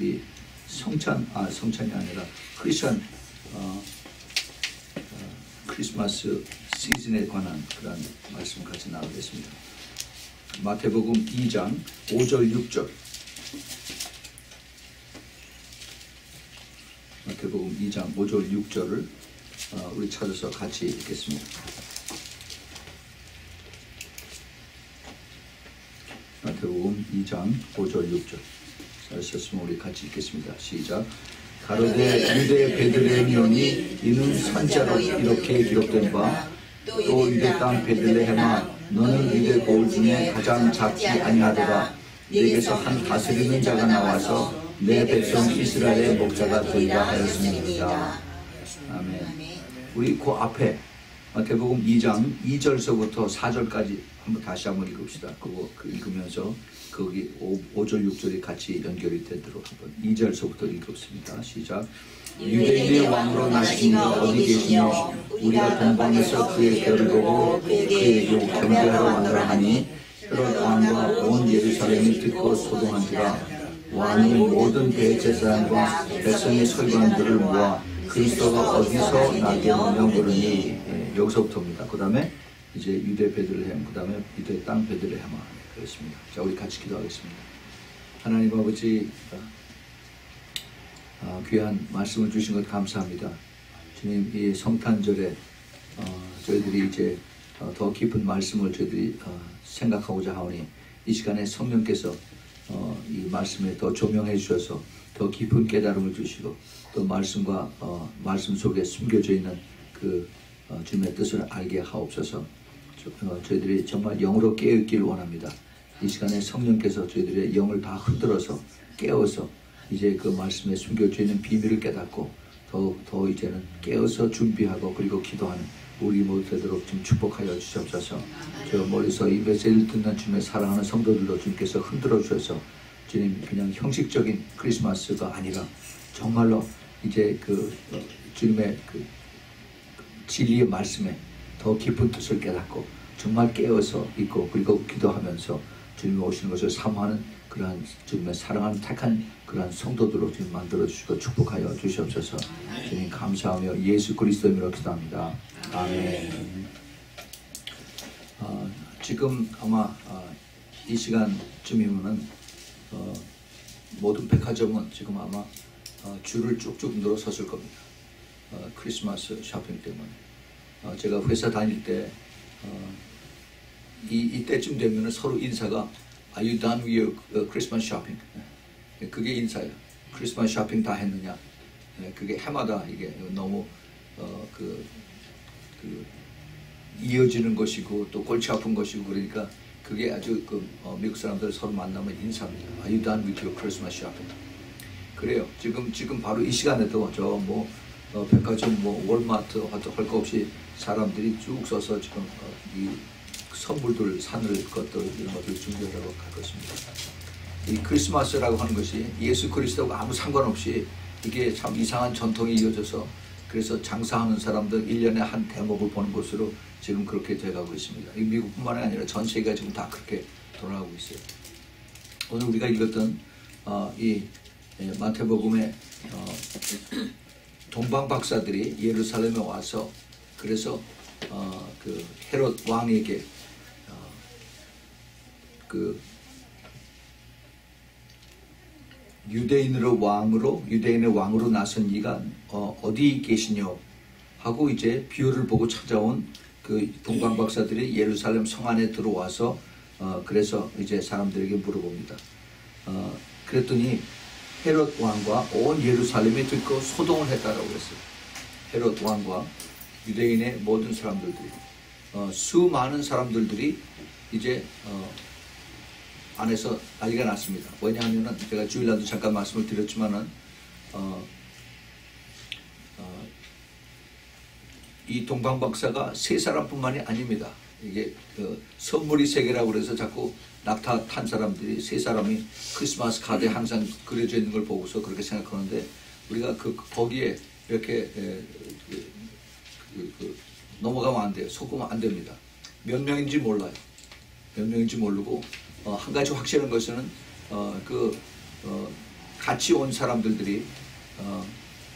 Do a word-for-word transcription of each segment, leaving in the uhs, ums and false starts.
우리 성찬, 아 성찬이 아니라 크리스천 어, 어, 크리스마스 시즌에 관한 그런 말씀을 같이 나누겠습니다. 마태복음 이 장 오 절 육 절. 마태복음 이 장 오 절 육 절을 어, 우리 찾아서 같이 읽겠습니다. 마태복음 이 장 오 절 육 절. 잘하셨으면 우리 같이 읽겠습니다. 시작. 가로되 유대 베들레헴이오니 이는 산자로 이렇게 기록된 바 또 유대 땅 베들레헴아 너는 유대 고을 중에 가장 작지 아니하더라. 네게서 한 다스리는 자가 나와서 내 백성 이스라엘의 목자가 되리라 하였습니다. 아멘. 우리 그 앞에 마태복음 이 장 이 절서부터 사 절까지 한번 다시 한번 읽읍시다. 그거 그 읽으면서 거기 오 절 육 절이 같이 연결이 되도록 한번 이 절서부터 읽겠습니다. 시작. 유대인의 왕으로 나신 이가 어디 계시며 우리가 동방에서 그의 별을 보고 그에게 경배하러 왔노라 하니 헤롯 왕과 온 예루살렘이 듣고 소동한지라. 왕이 모든 대제사장과 백성의 서기관들을 모아 그리스도가 어디서 나겠느냐 물으니. 예, 여기서부터입니다. 그 다음에 이제 유대 베들레헴, 그 다음에 유대 땅 베들레헴아 그렇습니다. 자, 우리 같이 기도하겠습니다. 하나님 아버지, 어, 귀한 말씀을 주신 것 감사합니다. 주님, 이 성탄절에 어, 저희들이 이제 어, 더 깊은 말씀을 저희들이 어, 생각하고자 하오니 이 시간에 성령께서 어, 이 말씀에 더 조명해 주셔서 더 깊은 깨달음을 주시고 또 말씀과 어, 말씀 속에 숨겨져 있는 그 어, 주님의 뜻을 알게 하옵소서. 저, 어, 저희들이 정말 영으로 깨어있길 원합니다. 이 시간에 성령께서 저희들의 영을 다 흔들어서 깨워서 이제 그 말씀에 숨겨져 있는 비밀을 깨닫고 더, 더 이제는 깨어서 준비하고 그리고 기도하는 우리 모두 되도록 좀 축복하여 주시옵소서. 저 멀리서 이 메시지를 듣는 주님의 사랑하는 성도들도 주님께서 흔들어 주셔서 주님 그냥 형식적인 크리스마스가 아니라 정말로 이제 그 어, 주님의 그 진리의 말씀에 더 깊은 뜻을 깨닫고 정말 깨어서 있고 그리고 기도하면서 주님이 오시는 것을 사모하는 그러한 주님의 사랑하는 택한 그러한 성도들로 주님 만들어 주시고 축복하여 주시옵소서. 주님 감사하며 예수 그리스도의 이름으로 기도합니다. 아멘. 어, 지금 아마 어, 이 시간쯤이면은 어, 모든 백화점은 지금 아마 어, 줄을 쭉쭉 늘어섰을 겁니다. 어, 크리스마스 쇼핑 때문에. 어, 제가 회사 다닐 때 어, 이, 이때쯤 되면 서로 인사가 Are you done with your Christmas shopping? 그게 인사예요. 크리스마스 쇼핑 다 했느냐? 그게 해마다 이게 너무 어, 그, 그 이어지는 것이고 또 골치 아픈 것이고 그러니까 그게 아주 그 어, 미국 사람들 서로 만나면 인사입니다. Are you done with your Christmas shopping? 그래요. 지금 지금 바로 이 시간에도 저 뭐 어, 백화점 뭐 월마트 할 거 없이 사람들이 쭉 서서 지금 어, 이 선물들 사는 것들 이런 것들 준비하라고 할 것입니다. 이 크리스마스라고 하는 것이 예수 그리스도와 아무 상관없이 이게 참 이상한 전통이 이어져서 그래서 장사하는 사람들 일 년에 한 대목을 보는 것으로 지금 그렇게 돼가고 있습니다. 이 미국뿐만 아니라 전 세계가 지금 다 그렇게 돌아가고 있어요. 오늘 우리가 읽었던 어, 이 예, 마태복음의 어, 동방 박사들이 예루살렘에 와서 그래서 어, 그 헤롯 왕에게 어, 그 유대인으로 왕으로 유대인의 왕으로 나선 이가 어, 어디 계시뇨 하고 이제 비유를 보고 찾아온 그 동방 박사들이 예루살렘 성 안에 들어와서 어, 그래서 이제 사람들에게 물어봅니다. 어, 그랬더니 헤롯 왕과 온 예루살렘이 듣고 소동을 했다라고 했어요. 헤롯 왕과 유대인의 모든 사람들들이 어, 수많은 사람들들이 이제 어, 안에서 난리가 났습니다. 왜냐하면은 제가 주일날도 잠깐 말씀을 드렸지만은 어, 어, 이 동방 박사가 세 사람뿐만이 아닙니다. 이게 그 선물이 세 개라고 그래서 자꾸 낙타 탄 사람들이 세 사람이 크리스마스 카드에 항상 그려져 있는 걸 보고서 그렇게 생각하는데 우리가 그 거기에 이렇게 에, 그, 그, 그, 넘어가면 안 돼요. 속으면 안 됩니다. 몇 명인지 몰라요. 몇 명인지 모르고 어, 한 가지 확실한 것은 어, 그 어, 같이 온 사람들이 어,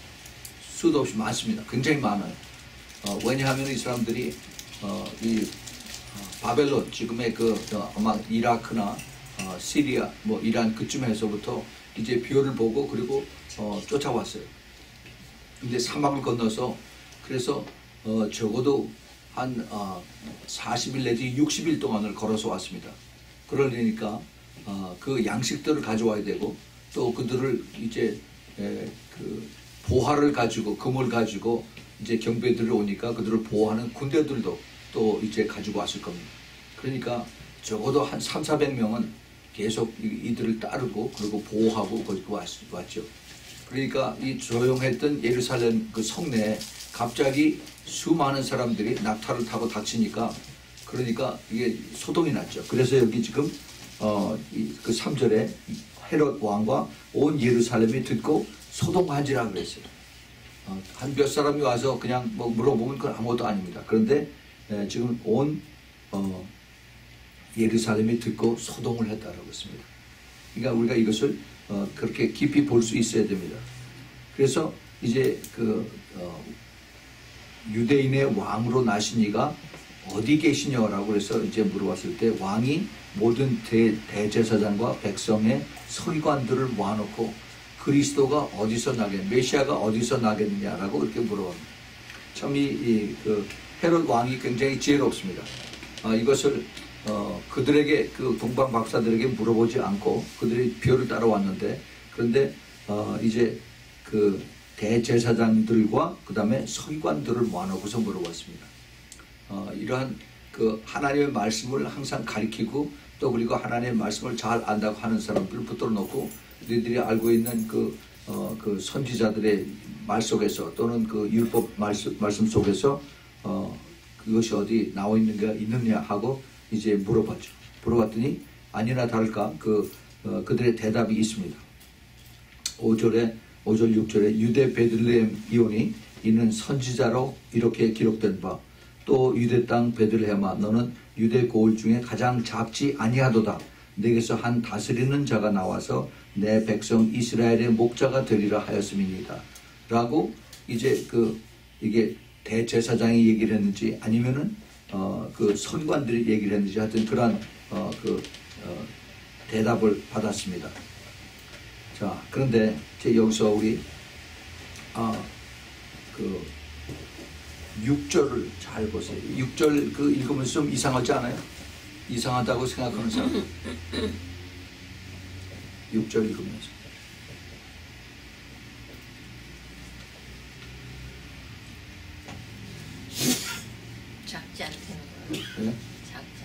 수도 없이 많습니다. 굉장히 많아요. 어, 왜냐하면 이 사람들이 어, 이 어, 바벨론 지금의 그 어, 아마 이라크나 어, 시리아 뭐 이란 그쯤에서부터 이제 벼를 보고 그리고 어, 쫓아왔어요. 근데 사막을 건너서 그래서 어, 적어도 한 어, 사십 일 내지 육십 일 동안을 걸어서 왔습니다. 그러니까 어, 그 양식들을 가져와야 되고 또 그들을 이제 에, 그 보화를 가지고 금을 가지고 이제 경배들이 오니까 그들을 보호하는 군대들도 또 이제 가지고 왔을 겁니다. 그러니까 적어도 한 삼사백 명은 계속 이들을 따르고 그리고 보호하고 거기고 왔죠. 그러니까 이 조용했던 예루살렘 그 성내에 갑자기 수많은 사람들이 낙타를 타고 닥치니까 그러니까 이게 소동이 났죠. 그래서 여기 지금 어, 그 삼 절에 헤롯 왕과 온 예루살렘이 듣고 소동한지라 그랬어요. 어, 한 몇 사람이 와서 그냥 뭐 물어보면 그건 아무것도 아닙니다. 그런데 에, 지금 온 어, 예루살렘이 듣고 소동을 했다라고 했습니다. 그러니까 우리가 이것을 어, 그렇게 깊이 볼 수 있어야 됩니다. 그래서 이제 그 어, 유대인의 왕으로 나신 이가 어디 계시냐라고 해서 이제 물어봤을 때 왕이 모든 대, 대제사장과 백성의 서기관들을 모아놓고 그리스도가 어디서 나겠, 메시아가 어디서 나겠느냐라고 이렇게 물어봅니다. 참 이 이 그 헤롯 왕이 굉장히 지혜롭습니다. 아, 이것을 어, 그들에게 그 동방 박사들에게 물어보지 않고 그들이 벼를 따라왔는데 그런데 어, 이제 그 대제사장들과 그 다음에 서기관들을 모아놓고서 물어봤습니다. 어, 이러한 그 하나님의 말씀을 항상 가리키고 또 그리고 하나님의 말씀을 잘 안다고 하는 사람들을 붙들어 놓고 너희들이 알고 있는 그, 어, 그 선지자들의 말 속에서 또는 그 율법 말씀, 말씀 속에서 어, 그것이 어디 나와 있는가 있느냐 하고 이제 물어봤죠. 물어봤더니 아니나 다를까 그 어, 그들의 대답이 있습니다. 오 절에 오 절 육 절에 유대 베들레헴 이온이 이는 선지자로 이렇게 기록된 바 또 유대 땅 베들레헴아 너는 유대 고을 중에 가장 작지 아니하도다. 내게서 한 다스리는 자가 나와서 내 백성 이스라엘의 목자가 되리라 하였음이니이다. 라고 이제 그 이게 대제사장이 얘기를 했는지 아니면은 어 그 선관들이 얘기를 했는지 하여튼 그러한 어 그 어 대답을 받았습니다. 자, 그런데 이제 여기서 우리 아 그 육 절을 잘 보세요. 육 절 그 읽으면서 좀 이상하지 않아요? 이상하다고 생각하는 사람. 육 절 읽으면서. 작지 않다는 거예요. 네? 작지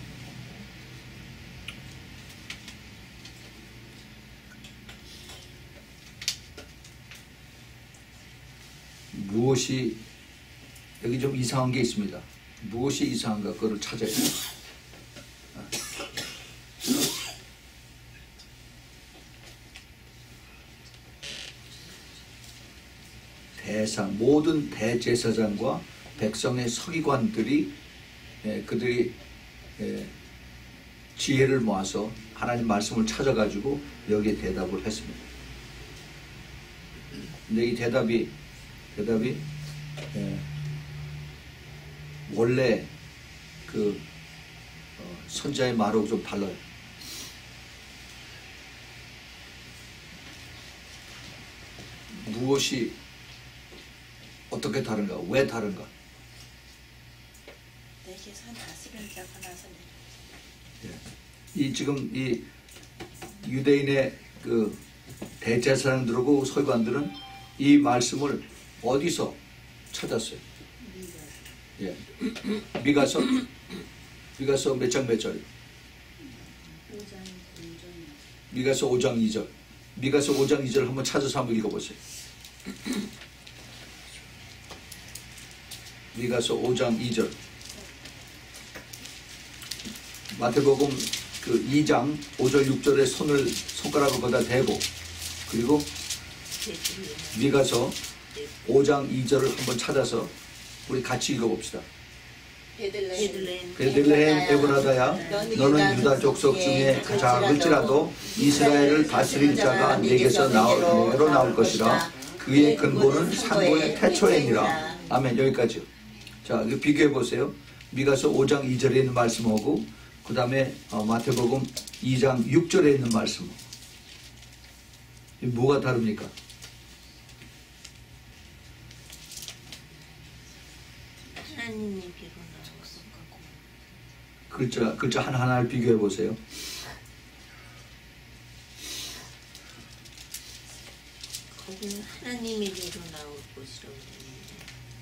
않다. 무엇이 여기 좀 이상한 게 있습니다. 무엇이 이상한가 그걸 찾아야 돼요. 대상 모든 대제사장과 백성의 서기관들이 예, 그들이 예, 지혜를 모아서 하나님 말씀을 찾아가지고 여기에 대답을 했습니다. 근데 이 대답이 대답이 예, 원래 그 어, 선자의 말하고 좀 달라요. 무엇이 어떻게 다른가? 왜 다른가? 내게서 다스리는 자가 나서 예. 이 지금 이 유대인의 그 대제사장들하고 서기관들은 이 말씀을 어디서 찾았어요? 예. 미가서 미가서 몇 장 몇 절? 미가서 오 장 이 절. 미가서 오 장 이 절 한번 찾아서 한번 읽어보세요. 미가서 오 장 이 절. 마태복음 그 이 장 오 절 육 절에 손을 손가락을 거다 대고 그리고 미가서 오 장 이 절을 한번 찾아서 우리 같이 읽어봅시다. 베들레헴 베들레헴 에브라다야, 너는 유다 족속 중에 작을지라도 이스라엘을 다스릴 자가 내게서 나올, 내게로 나올 것이라. 그의 근본은 산고의 태초이니라. 아멘. 여기까지요. 자, 이거 비교해 보세요. 미가서 오 장 이 절에 있는 말씀하고 그 다음에 어, 마태복음 이 장 육 절에 있는 말씀. 뭐가 다릅니까? 하나님의 비로 나왔어. 글자, 글자 하나하나를 비교해 보세요. 거기는 하나님의 비로 나올 것이라고 되는데.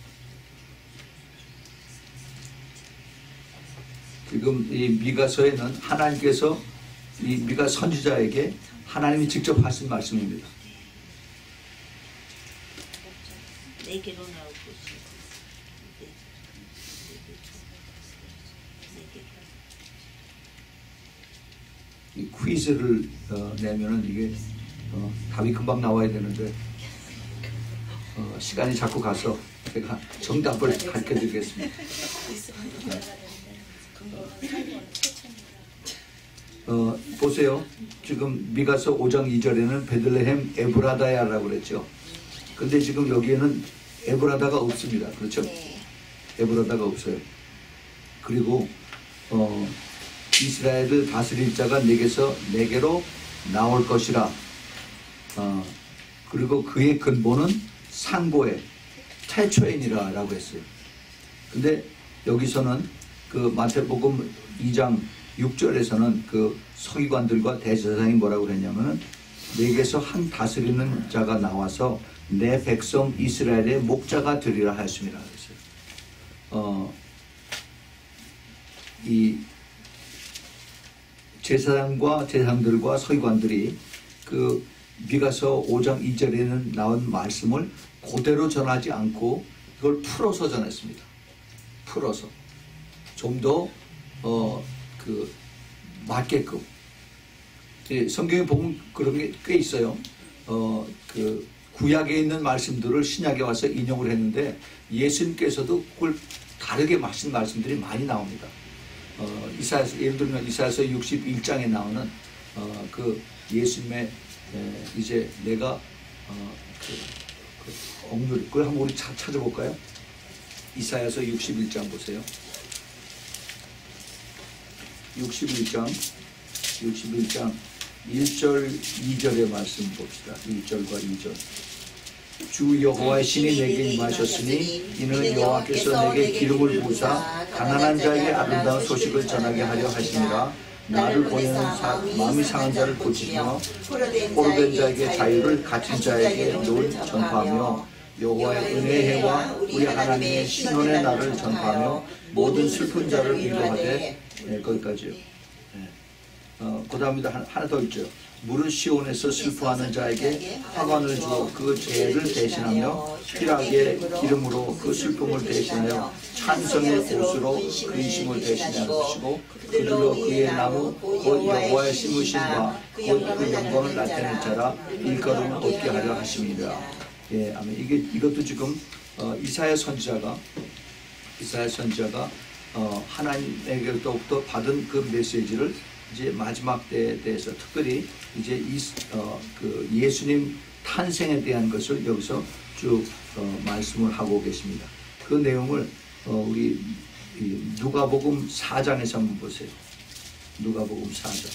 지금 이 미가서에는 하나님께서 이 미가 선지자에게 하나님이 직접 하신 말씀입니다. 내게로 나올 것이라고. 이 퀴즈를 어, 내면은 이게 어, 답이 금방 나와야 되는데 어, 시간이 자꾸 가서 제가 정답을 가르쳐 드리겠습니다. 어, 보세요. 지금 미가서 오 장 이 절에는 베들레헴 에브라다야라고 그랬죠. 근데 지금 여기에는 에브라다가 없습니다. 그렇죠? 네. 에브라다가 없어요. 그리고 어, 이스라엘을 다스릴 자가 내게서 내게로 나올 것이라. 어, 그리고 그의 근본은 상고의 태초이니라 라고 했어요. 근데 여기서는 그 마태복음 이 장 육 절에서는 그 서기관들과 대제사장이 뭐라고 그랬냐면은 내게서 한 다스리는 자가 나와서 내 백성 이스라엘의 목자가 되리라 하였습니다. 그랬어요. 어, 이 제사장과 제사장들과 서기관들이 그 미가서 오 장 이 절에는 나온 말씀을 그대로 전하지 않고 이걸 풀어서 전했습니다. 풀어서 좀 더 어, 그 맞게끔. 성경에 보면 그런 게 꽤 있어요. 어, 그 구약에 있는 말씀들을 신약에 와서 인용을 했는데 예수님께서도 그걸 다르게 하신 말씀들이 많이 나옵니다. 어, 이사야서, 예를 들면 이사야서 육십일 장에 나오는 어, 그 예수님의 에, 이제 내가 어, 그, 그 억눌 그걸 한번 우리 차, 찾아볼까요? 이사야서 육십일 장 보세요. 육십일 장 육십일 장 일 절 이 절의 말씀 봅시다. 일 절과 이 절. 주 여호와의 신이 내게 임하셨으니 이는 여호와께서 내게 기름을 부으사 가난한 자에게 아름다운 소식을 전하게 하려 하시니라. 나를 보내는 사, 마음이 상한 자를 고치시며 포로된 자에게 자유를 갇힌 자에게 노를 전파하며 여호와의 은혜의 해와 우리 하나님의 신원의 날을 전파하며 모든 슬픈 자를 위로하되. 네, 거기까지요. 네. 어, 그 다음에 하나, 하나 더 있죠. 물은 시온에서 슬퍼하는 자에게 화관을 주어 그 죄를 대신하며 피락의 기름으로 그 슬픔을 대신하여 찬성의 옷으로 근심을 대신하시고 그들로 그의 나무 곧 여호와의 심으신 바 곧 그 영광을 나타낼 자라 일거름을 얻게 하려 하심이라. 예, 아멘. 이게 이것도 지금 어, 이사야 선지자가 이사야 선지자가 어, 하나님에게로부터 받은 그 메시지를 이제 마지막 때에 대해서 특별히 이제 이, 어, 그 예수님 탄생에 대한 것을 여기서 쭉 어, 말씀을 하고 계십니다. 그 내용을 어, 우리 누가복음 사 장에서 한번 보세요. 누가복음 사 장.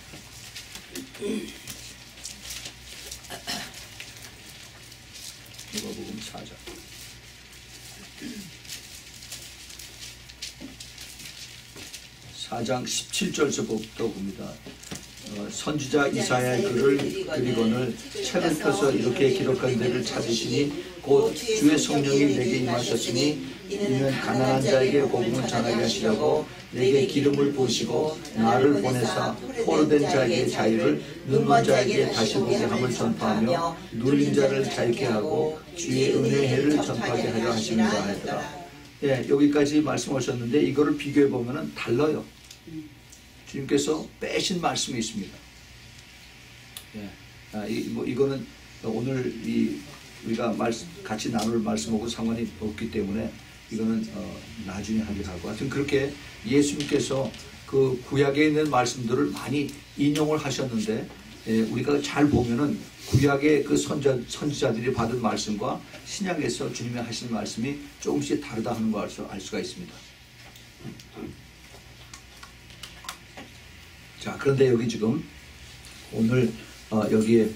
누가복음 사 장. 사 장 십칠 절서부터 봅니다. 어, 선지자 이사야의 글을 그리거늘 책을 펴서 이렇게 기록한 데를 찾으시니 곧 주의 성령이 내게 임하셨으니 이는 가난한 자에게 복음을 전하게 하시려고 내게 기름을 부으시고 나를 보내사 포로된 자에게 자유를 눈먼 자에게 다시 보게 함을 전파하며 눌린 자를 자유케 하고 주의 은혜의 해를 전파하게 하려 하십니다 하더라. 예, 여기까지 말씀하셨는데 이거를 비교해 보면은 달라요. 주님께서 빼신 말씀이 있습니다. 예, 아, 이, 뭐 이거는 오늘 이 우리가 말씀, 같이 나눌 말씀하고 상관이 없기 때문에 이거는 어, 나중에 하기로 하고, 하여튼 그렇게 예수님께서 그 구약에 있는 말씀들을 많이 인용을 하셨는데, 예, 우리가 잘 보면은 구약의 그 선자, 선지자들이 받은 말씀과 신약에서 주님이 하신 말씀이 조금씩 다르다 하는 걸 알 수가 있습니다. 자, 그런데 여기 지금 오늘 어, 여기에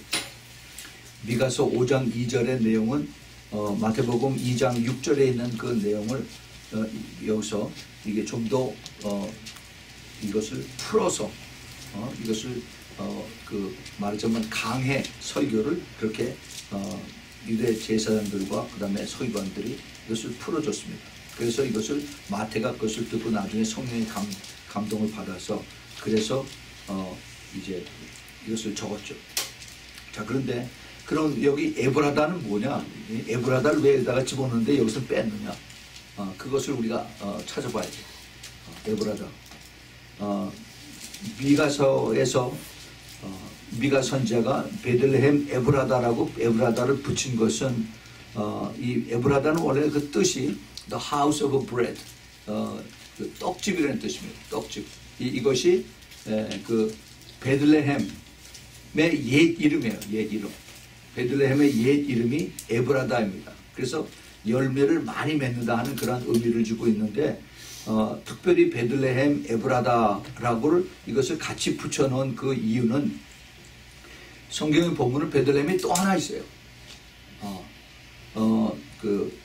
미가서 오 장 이 절의 내용은 어, 마태복음 이 장 육 절에 있는 그 내용을 어, 여기서 이게 좀 더 어, 이것을 풀어서 어, 이것을 어, 그 말하자면 강해 설교를 그렇게 어, 유대 제사장들과 그 다음에 서기관들이 이것을 풀어줬습니다. 그래서 이것을 마태가 그것을 듣고 나중에 성령의 감, 감동을 받아서 그래서 어, 이제 이것을 적었죠. 자, 그런데 그럼 여기 에브라다는 뭐냐? 에브라다를 왜 여기다가 집어넣는데 여기서 뺐느냐? 어, 그것을 우리가 어, 찾아봐야 돼요. 어, 에브라다. 어, 미가서에서 어, 미가 선지자가 베들레헴 에브라다라고 에브라다를 붙인 것은 어, 이 에브라다는 원래 그 뜻이 The House of Bread, 어, 그 떡집이라는 뜻입니다. 떡집. 이, 이것이 에, 그 베들레헴의 옛 이름이에요. 옛 이름. 베들레헴의 옛 이름이 에브라다입니다. 그래서 열매를 많이 맺는다 하는 그런 의미를 주고 있는데 어, 특별히 베들레헴 에브라다라고를 이것을 같이 붙여놓은 그 이유는 성경에 보면은 베들레헴이 또 하나 있어요. 어, 어, 그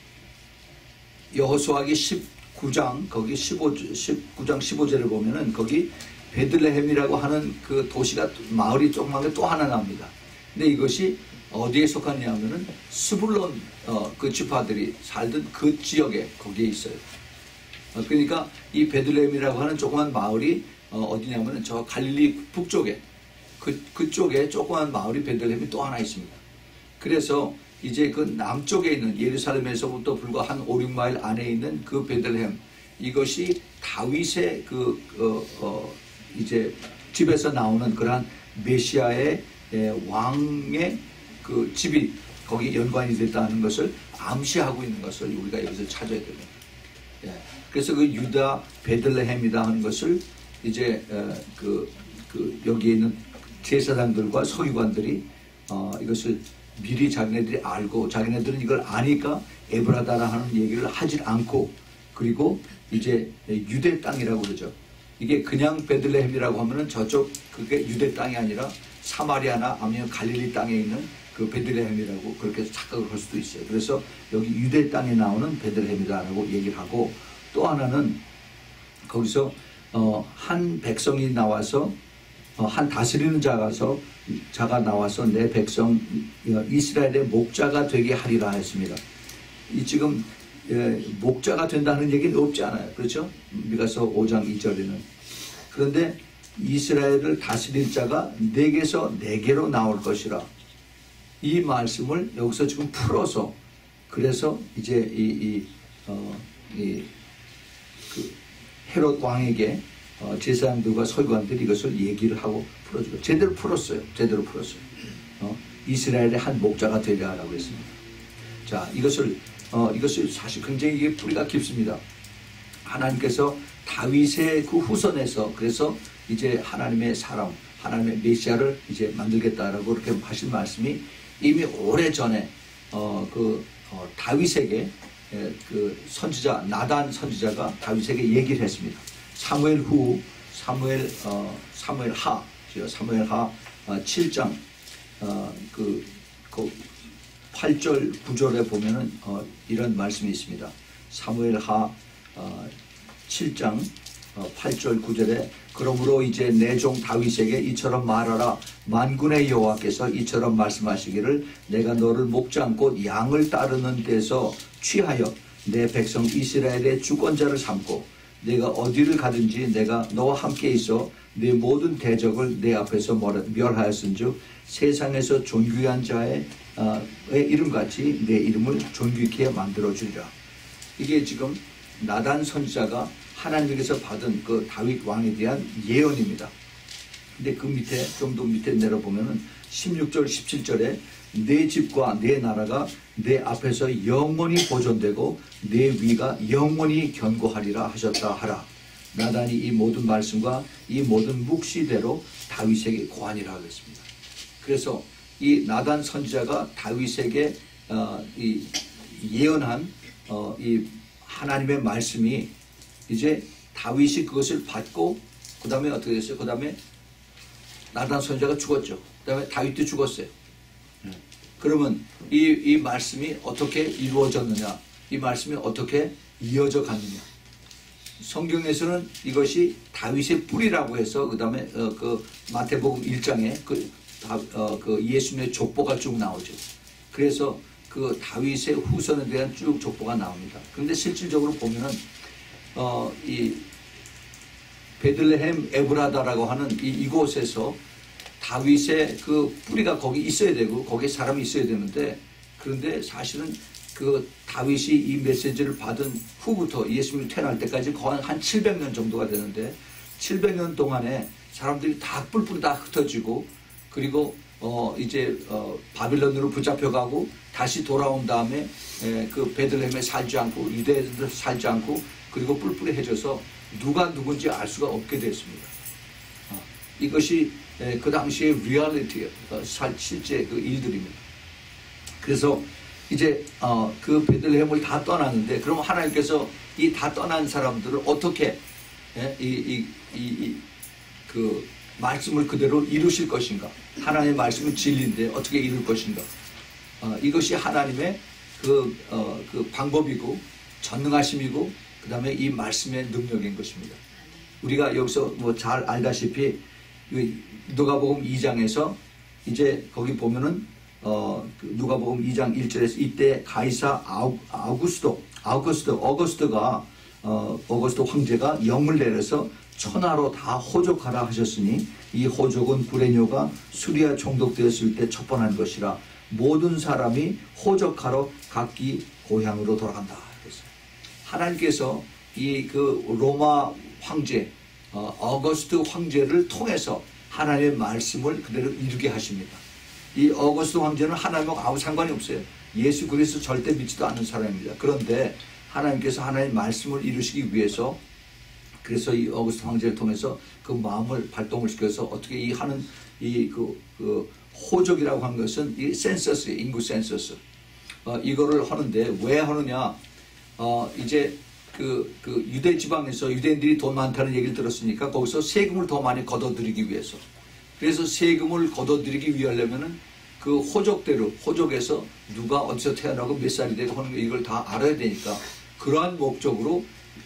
여호수아기 십구 장 거기 십오, 십구 장 십오 절을 보면은 거기 베들레헴이라고 하는 그 도시가 마을이 조그만 게 또 하나 나옵니다. 근데 이것이 어디에 속하냐면은 스불론 어, 그 지파들이 살던 그 지역에 거기에 있어요. 어, 그러니까 이 베들레헴이라고 하는 조그만 마을이 어, 어디냐면은 저 갈릴리 북쪽에 그 그쪽에 조그만 마을이 베들레헴이 또 하나 있습니다. 그래서 이제 그 남쪽에 있는 예루살렘에서부터 불과 한 오, 육 마일 안에 있는 그 베들레헴 이것이 다윗의 그 어, 어, 이제 집에서 나오는 그러한 메시아의 에, 왕의 그 집이 거기 연관이 됐다는 것을 암시하고 있는 것을 우리가 여기서 찾아야 됩니다. 예. 그래서 그 유다 베들레헴이다 하는 것을 이제 에, 그, 그 여기에 있는 제사장들과 서기관들이 어, 이것을 미리 자기네들이 알고 자기네들은 이걸 아니까 에브라다라 하는 얘기를 하질 않고 그리고 이제 유대 땅이라고 그러죠. 이게 그냥 베들레헴이라고 하면은 저쪽 그게 유대 땅이 아니라 사마리아나 아니면 갈릴리 땅에 있는 그 베들레헴이라고 그렇게 착각을 할 수도 있어요. 그래서 여기 유대 땅에 나오는 베들레헴이다라고 얘기를 하고 또 하나는 거기서 어, 한 백성이 나와서 어, 한 다스리는 자가서 자가 나와서 내 백성 이스라엘의 목자가 되게 하리라 했습니다. 이 지금 예, 목자가 된다는 얘기는 없지 않아요. 그렇죠? 미가서 오 장 이 절에는. 그런데 이스라엘을 다스릴 자가 내게서 내게로 나올 것이라. 이 말씀을 여기서 지금 풀어서 그래서 이제 이, 이, 어, 이, 그 헤롯 왕에게 어, 제사장들과 서기관들이 이것을 얘기를 하고 풀어주고 제대로 풀었어요. 제대로 풀었어요. 어, 이스라엘의 한 목자가 되리라고 했습니다. 자, 이것을 어, 이것을 사실 굉장히 이게 뿌리가 깊습니다. 하나님께서 다윗의 그 후손에서 그래서 이제 하나님의 사람, 하나님의 메시아를 이제 만들겠다라고 그렇게 하신 말씀이 이미 오래 전에 어, 그 어, 다윗에게 에, 그 선지자 나단 선지자가 다윗에게 얘기를 했습니다. 사무엘 후 사무엘 어, 사무엘 하 사무엘 하 어, 칠 장 어, 그, 그 팔 절 구 절에 보면은 어, 이런 말씀이 있습니다. 사무엘 하 어, 칠 장 어, 팔 절 구 절에 그러므로 이제 내 종 다윗에게 이처럼 말하라. 만군의 여호와께서 이처럼 말씀하시기를 내가 너를 목장 곧 양을 따르는 데서 취하여 내 백성 이스라엘의 주권자를 삼고 내가 어디를 가든지 내가 너와 함께 있어 내 모든 대적을 내 앞에서 멸하였은즉 세상에서 존귀한 자의 어, 이름같이 내 이름을 존귀케 만들어주리라. 이게 지금 나단 선지자가 하나님께서 받은 그 다윗 왕에 대한 예언입니다. 근데 그 밑에 좀 더 밑에 내려보면은 십육 절 십칠 절에 내 집과 내 나라가 내 앞에서 영원히 보존되고 내 위가 영원히 견고하리라 하셨다 하라. 나단이 이 모든 말씀과 이 모든 묵시대로 다윗에게 고하니라 하겠습니다. 그래서 이 나단 선지자가 다윗에게 어, 이 예언한 어, 이 하나님의 말씀이 이제 다윗이 그것을 받고 그 다음에 어떻게 됐어요? 그 다음에 나단 선지자가 죽었죠. 그 다음에 다윗도 죽었어요. 그러면 이, 이 말씀이 어떻게 이루어졌느냐, 이 말씀이 어떻게 이어져 갔느냐. 성경에서는 이것이 다윗의 뿌리라고 해서 그 다음에 어, 그 마태복음 일 장에 그, 다, 어, 그 예수님의 족보가 쭉 나오죠. 그래서 그 다윗의 후손에 대한 쭉 족보가 나옵니다. 그런데 실질적으로 보면은 어, 이 베들레헴 에브라다라고 하는 이, 이곳에서 다윗의 그 뿌리가 거기 있어야 되고 거기에 사람이 있어야 되는데, 그런데 사실은 그 다윗이 이 메시지를 받은 후부터 예수님이 태어날 때까지 거의 한 칠백 년 정도가 되는데, 칠백 년 동안에 사람들이 다 뿔뿔이 다 흩어지고, 그리고 어 이제 어 바빌론으로 붙잡혀가고 다시 돌아온 다음에 에 그 베들레헴에 살지 않고 유대인들 살지 않고 그리고 뿔뿔이해져서 누가 누군지 알 수가 없게 됐습니다. 어, 이것이 에 그 당시의 리얼리티예요. 어, 실제 그 일들입니다. 그래서 이제 어, 그 베들레헴을 다 떠났는데, 그럼 하나님께서 이 다 떠난 사람들을 어떻게 예? 이, 이, 이, 이, 그 말씀을 그대로 이루실 것인가? 하나님의 말씀은 진리인데 어떻게 이룰 것인가? 어, 이것이 하나님의 그, 어, 그 방법이고 전능하심이고 그 다음에 이 말씀의 능력인 것입니다. 우리가 여기서 뭐 잘 알다시피 누가복음 이 장에서 이제 거기 보면은 어, 누가복음 이 장 일 절에서 이때 가이사 아우, 아우구스도, 아우구스도, 어거스트가, 어, 어거스트 황제가 영을 내려서 천하로 다 호족하라 하셨으니 이 호족은 구레뇨가 수리아 총독되었을 때 첩번한 것이라 모든 사람이 호족하러 각기 고향으로 돌아간다. 그랬어요. 하나님께서 이 그 로마 황제, 어, 어거스트 황제를 통해서 하나님의 말씀을 그대로 이루게 하십니다. 이 어거스트 황제는 하나님하고 아무 상관이 없어요. 예수 그리스도 절대 믿지도 않는 사람입니다. 그런데 하나님께서 하나님의 말씀을 이루시기 위해서, 그래서 이 어거스트 황제를 통해서 그 마음을 발동을 시켜서 어떻게 이 하는 이 그 그 호족이라고 하는 것은 이 센서스, 인구 센서스, 어, 이거를 하는데 왜 하느냐? 어, 이제 그, 그 유대 지방에서 유대인들이 돈 많다는 얘기를 들었으니까 거기서 세금을 더 많이 걷어들이기 위해서, 그래서 세금을 걷어들이기 위하려면은 그 호족대로, 호족에서 누가 어디서 태어나고 몇 살이 되고 하는 거 이걸 다 알아야 되니까 그러한 목적으로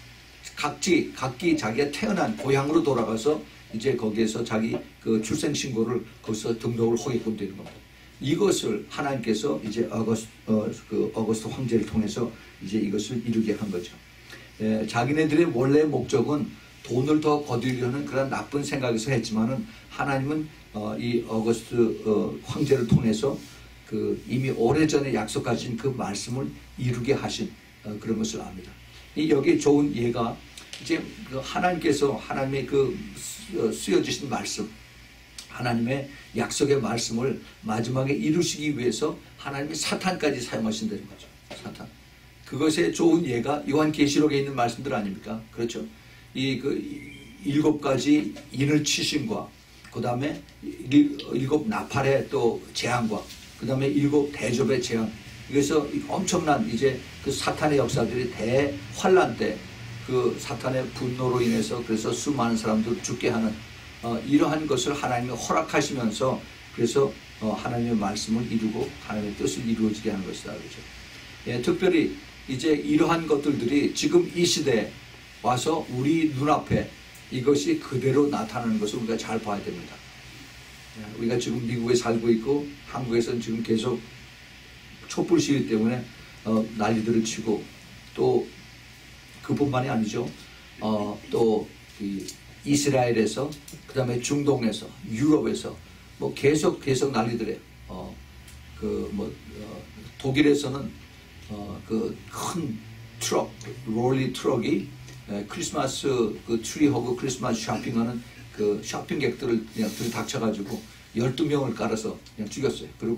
각지, 각기 자기가 태어난 고향으로 돌아가서 이제 거기에서 자기 그 출생신고를 거기서 등록을 하게끔 되는 겁니다. 이것을 하나님께서 이제 어거스, 어, 그 어거스트 황제를 통해서 이제 이것을 이루게 한 거죠. 에, 자기네들의 원래 목적은 돈을 더 거두려는 그런 나쁜 생각에서 했지만은 하나님은 어, 이 어거스트 어, 황제를 통해서 그 이미 오래전에 약속하신 그 말씀을 이루게 하신 어, 그런 것을 압니다. 이 여기 좋은 예가 이제 그 하나님께서 하나님의 그 쓰여주신 말씀, 하나님의 약속의 말씀을 마지막에 이루시기 위해서 하나님이 사탄까지 사용하신다는 거죠. 사탄. 그것의 좋은 예가 요한계시록에 있는 말씀들 아닙니까? 그렇죠. 이 그 일곱 가지 인을 치심과 그 다음에 일곱 나팔의 또 재앙과 그 다음에 일곱 대접의 재앙. 그래서 엄청난 이제 그 사탄의 역사들이 대환란 때 그 사탄의 분노로 인해서 그래서 수많은 사람들 죽게 하는 어, 이러한 것을 하나님이 허락하시면서 그래서 어, 하나님의 말씀을 이루고 하나님의 뜻을 이루어지게 하는 것이다. 그렇죠. 예, 특별히 이제 이러한 것들이 지금 이 시대에 와서 우리 눈앞에 이것이 그대로 나타나는 것을 우리가 잘 봐야 됩니다. 예, 우리가 지금 미국에 살고 있고 한국에서는 지금 계속 촛불 시위 때문에 어, 난리들을 치고 또 그뿐만이 아니죠. 어, 또 그 이스라엘에서 그 다음에 중동에서 유럽에서 뭐 계속 계속 난리들해요. 어, 그 뭐 어, 독일에서는 어, 그 큰 트럭 롤리 트럭이 에, 크리스마스 그 트리하고 크리스마스 쇼핑하는 그 쇼핑객들을 그냥 들이닥쳐가지고 열두 명을 깔아서 그냥 죽였어요. 그리고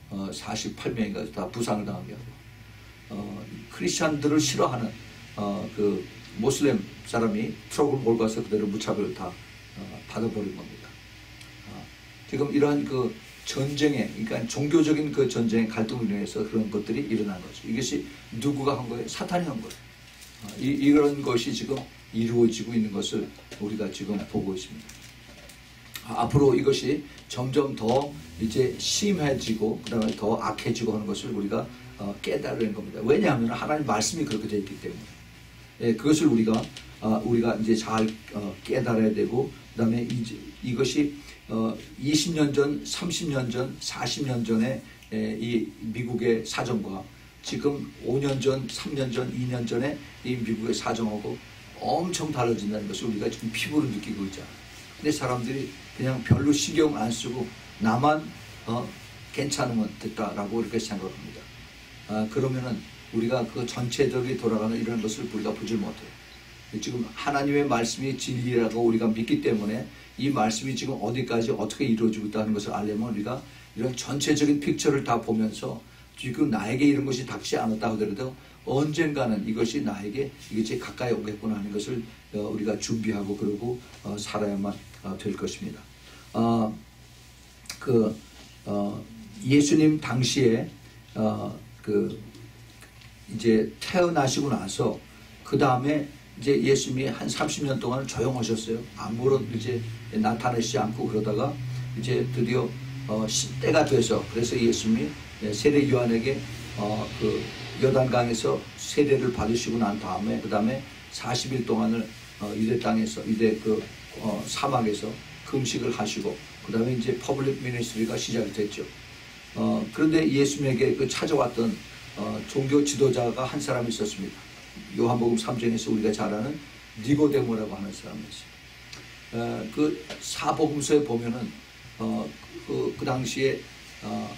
어, 사십팔 명인가 다 부상을 당하게 하고 어, 크리스찬들을 싫어하는 어, 그 모슬렘 사람이 트럭을 몰고 가서 그대로 무차별을 다 어, 받아버린 겁니다. 어, 지금 이러한 그 전쟁에, 그러니까 종교적인 그 전쟁의 갈등으로 인해서 그런 것들이 일어난 거죠. 이것이 누구가 한 거예요? 사탄이 한 거예요. 어, 이, 이런 것이 지금 이루어지고 있는 것을 우리가 지금 보고 있습니다. 아, 앞으로 이것이 점점 더 이제 심해지고 그 다음에 더 악해지고 하는 것을 우리가 어, 깨달은 겁니다. 왜냐하면 하나님 말씀이 그렇게 되어 있기 때문에 예, 그것을 우리가 어, 우리가 이제 잘 어, 깨달아야 되고 그 다음에 이제 이것이 어, 이십 년 전, 삼십 년 전, 사십 년 전에 예, 이 미국의 사정과 지금 오 년 전, 삼 년 전, 이 년 전에 이 미국의 사정하고 엄청 달라진다는 것을 우리가 지금 피부로 느끼고 있잖아요. 근데 사람들이 그냥 별로 신경 안 쓰고 나만 어, 괜찮으면 됐다라고 이렇게 생각합니다. 아, 그러면은 우리가 그 전체적으로 돌아가는 이런 것을 우리가 보질 못해요. 지금 하나님의 말씀이 진리라고 우리가 믿기 때문에 이 말씀이 지금 어디까지 어떻게 이루어지고 있다는 것을 알려면 우리가 이런 전체적인 픽처를 다 보면서 지금 나에게 이런 것이 닥치지 않았다 하더라도 언젠가는 이것이 나에게 이것이 가까이 오겠구나 하는 것을 우리가 준비하고 그러고 살아야만 될 것입니다. 어, 그 어, 예수님 당시에 어, 그 이제 태어나시고 나서 그 다음에 이제 예수님이 한 삼십 년 동안 조용하셨어요. 아무런 이제 나타나시지 않고 그러다가 이제 드디어 어, 때가 돼서 그래서 예수님이 세례 요한에게 어, 그 요단강에서 세례를 받으시고 난 다음에 그 다음에 사십 일 동안을 어, 유대 땅에서 유대 그 어, 사막에서 금식을 하시고 그 다음에 이제 퍼블릭 미니스트리가 시작이 됐죠. 어, 그런데 예수님에게 그 찾아왔던 어, 종교 지도자가 한 사람이 있었습니다. 요한복음 삼 장에서 우리가 잘 아는 니고데모라고 하는 사람이었어요. 어, 그 사복음서에 보면은 어, 그, 그 당시에 어,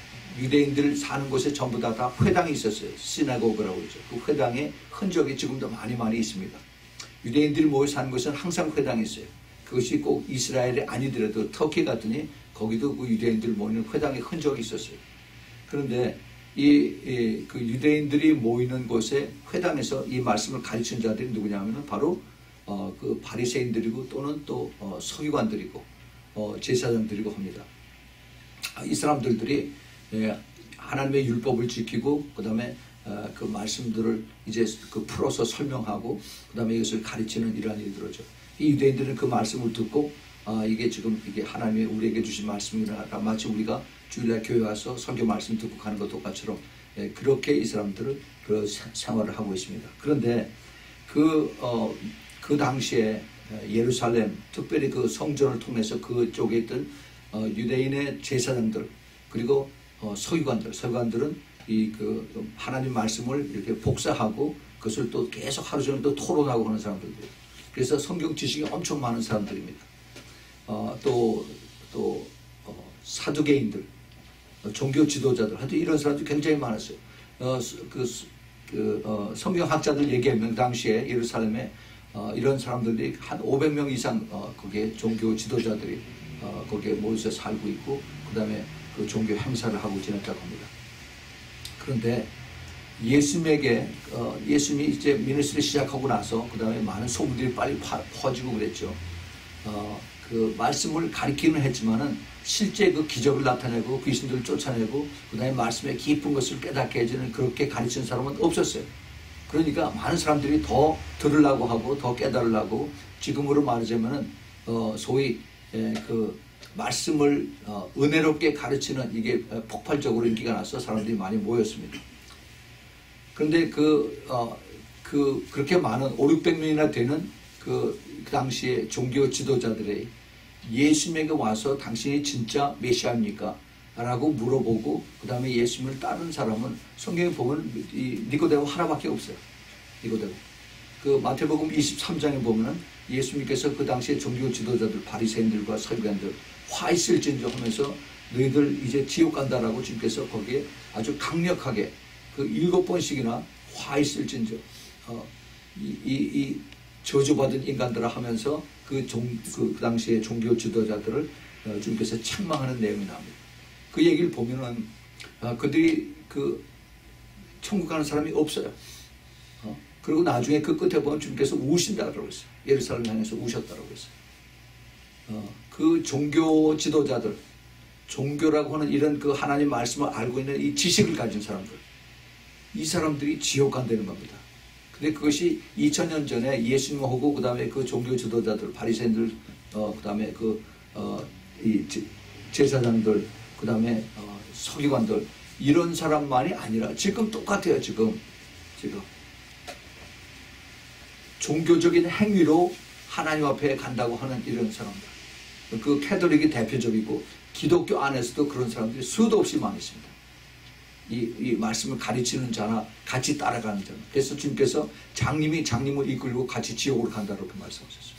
유대인들 사는 곳에 전부 다, 다 회당이 있었어요. 시나고그라고 그러죠. 그 회당의 흔적이 지금도 많이 많이 있습니다. 유대인들이 모여 사는 곳은 항상 회당이 있어요. 그것이 꼭 이스라엘이 아니더라도 터키 같으니 거기도 그 유대인들 모이는 회당의 흔적이 있었어요. 그런데 이, 이 그 유대인들이 모이는 곳에 회당에서 이 말씀을 가르치는 자들이 누구냐면은 바로 어, 그 바리새인들이고 또는 또 어, 서기관들이고 어, 제사장들이고 합니다. 이 사람들들이 예, 하나님의 율법을 지키고 그 다음에 어, 그 말씀들을 이제 그 풀어서 설명하고 그 다음에 이것을 가르치는 이러한 일들이죠. 이 유대인들은 그 말씀을 듣고 아, 이게 지금 이게 하나님이 우리에게 주신 말씀이라 마치 우리가 주일날 교회 와서 설교 말씀 듣고 가는 것 똑같처럼 예, 그렇게 이 사람들은 그 생활을 하고 있습니다. 그런데 그, 어, 그 당시에 예루살렘 특별히 그 성전을 통해서 그쪽에 있던 어, 유대인의 제사장들 그리고 어, 서기관들 서기관들은 이 그 하나님 말씀을 이렇게 복사하고 그것을 또 계속 하루 종일 또 토론하고 하는 사람들이에요. 그래서 성경 지식이 엄청 많은 사람들입니다. 어, 또, 또, 어, 사두개인들, 어, 종교 지도자들, 하여튼 이런 사람들이 굉장히 많았어요. 어, 그, 그, 어, 성경학자들 얘기하면 당시에 예루살렘에 어, 이런 사람들이 한 오백 명 이상 어, 거기에 종교 지도자들이 어, 거기에 모여서 살고 있고 그 다음에 그 종교 행사를 하고 지냈다고 합니다. 그런데 예수님에게 어, 예수님이 이제 미니스트리 시작하고 나서 그 다음에 많은 소문들이 빨리 파, 퍼지고 그랬죠. 어, 그 말씀을 가리키는 했지만은 실제 그 기적을 나타내고 귀신들을 쫓아내고 그 다음에 말씀의 깊은 것을 깨닫게 해주는 그렇게 가르치는 사람은 없었어요. 그러니까 많은 사람들이 더 들으려고 하고 더 깨달으려고 지금으로 말하자면은 어, 소위 에, 그 말씀을 어, 은혜롭게 가르치는 이게 폭발적으로 인기가 나서 사람들이 많이 모였습니다. 그런데 그, 어, 그, 그렇게 많은 오륙백 명이나 되는 그, 그 당시에 종교 지도자들이 예수님에게 와서 당신이 진짜 메시아입니까? 라고 물어보고 그 다음에 예수님을 따르는 사람은 성경에 보면 이 니고데모 하나밖에 없어요. 니고데모. 그 마태복음 이십삼 장에 보면은 예수님께서 그 당시에 종교 지도자들 바리새인들과 서기관들 화 있을진저 하면서 너희들 이제 지옥 간다라고 주님께서 거기에 아주 강력하게 그 일곱 번씩이나 화 있을진저 어, 이, 이, 이 저주받은 인간들을 하면서 그, 종, 그, 그 당시에 종교 지도자들을 어, 주님께서 책망하는 내용이 나옵니다. 그 얘기를 보면은 어, 그들이 그 천국 가는 사람이 없어요. 어? 그리고 나중에 그 끝에 보면 주님께서 우신다고 했어요. 예루살렘 향해서 우셨다고 했어요. 어, 그 종교 지도자들, 종교라고 하는 이런 그 하나님 말씀을 알고 있는 이 지식을 가진 사람들, 이 사람들이 지옥 간다는 겁니다. 근데 그것이 이천 년 전에 예수님하고 그 다음에 그 종교 지도자들, 바리새인들, 어, 그 다음에 그, 어, 이 제사장들, 그 다음에 어, 서기관들, 이런 사람만이 아니라 지금 똑같아요. 지금 지금 종교적인 행위로 하나님 앞에 간다고 하는 이런 사람들, 그 캐톨릭이 대표적이고 기독교 안에서도 그런 사람들이 수도 없이 많이 있습니다. 이, 이 말씀을 가르치는 자나 같이 따라가는 자나. 그래서 주님께서 장님이 장님을 이끌고 같이 지옥으로 간다고 말씀하셨어요.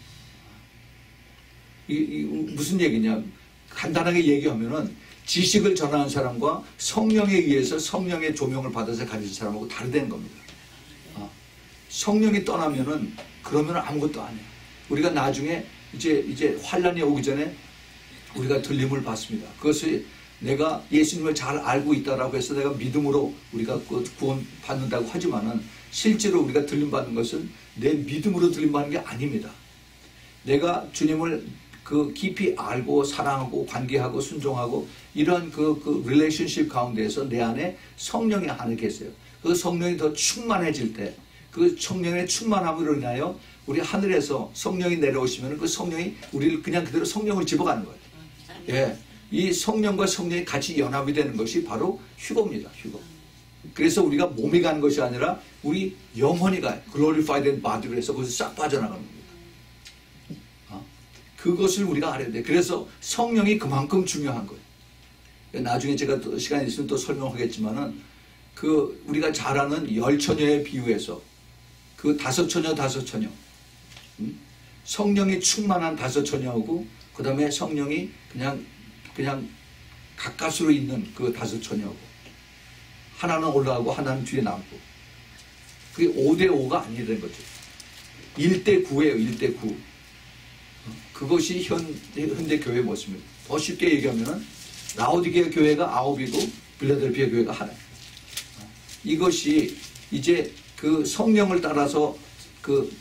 이, 이 무슨 얘기냐? 간단하게 얘기하면은 지식을 전하는 사람과 성령에 의해서 성령의 조명을 받아서 가르치는 사람하고 다르다는 겁니다. 어. 성령이 떠나면은 그러면 아무것도 아니에요. 우리가 나중에 이제 이제 환란이 오기 전에 우리가 들림을 받습니다. 그것이 내가 예수님을 잘 알고 있다라고 해서 내가 믿음으로 우리가 구원 받는다고 하지만은 실제로 우리가 들림 받는 것은 내 믿음으로 들림 받는 게 아닙니다. 내가 주님을 그 깊이 알고 사랑하고 관계하고 순종하고 이런 그, 그 릴레이션십 가운데에서 내 안에 성령이 하나 계세요. 그 성령이 더 충만해질 때 그 성령의 충만함으로 인하여 우리 하늘에서 성령이 내려오시면 그 성령이 우리를 그냥 그대로 성령을 집어가는 거예요. 예. 이 성령과 성령이 같이 연합이 되는 것이 바로 휴거입니다. 휴거. 그래서 우리가 몸이 가는 것이 아니라 우리 영혼이 가요. 글로리파이드 바디로 해서 거기서 싹 빠져나가는 겁니다. 어? 그것을 우리가 알아야 돼. 그래서 성령이 그만큼 중요한 거예요. 나중에 제가 또 시간이 있으면 또 설명하겠지만은 그 우리가 잘 아는 열 처녀에 비유해서 그 다섯 처녀 다섯 처녀 음? 성령이 충만한 다섯 처녀하고 그 다음에 성령이 그냥 그냥 가까스로 있는 그 다섯 처녀고 하나는 올라가고 하나는 뒤에 남고 그게 오 대 오가 아니라는 거죠. 일 대 구예요. 일 대 구. 그것이 현, 현대 교회의 모습입니다. 더 쉽게 얘기하면은 라오디게아 교회가 아홉이고 빌라델피아 교회가 하나. 이것이 이제 그 성령을 따라서 그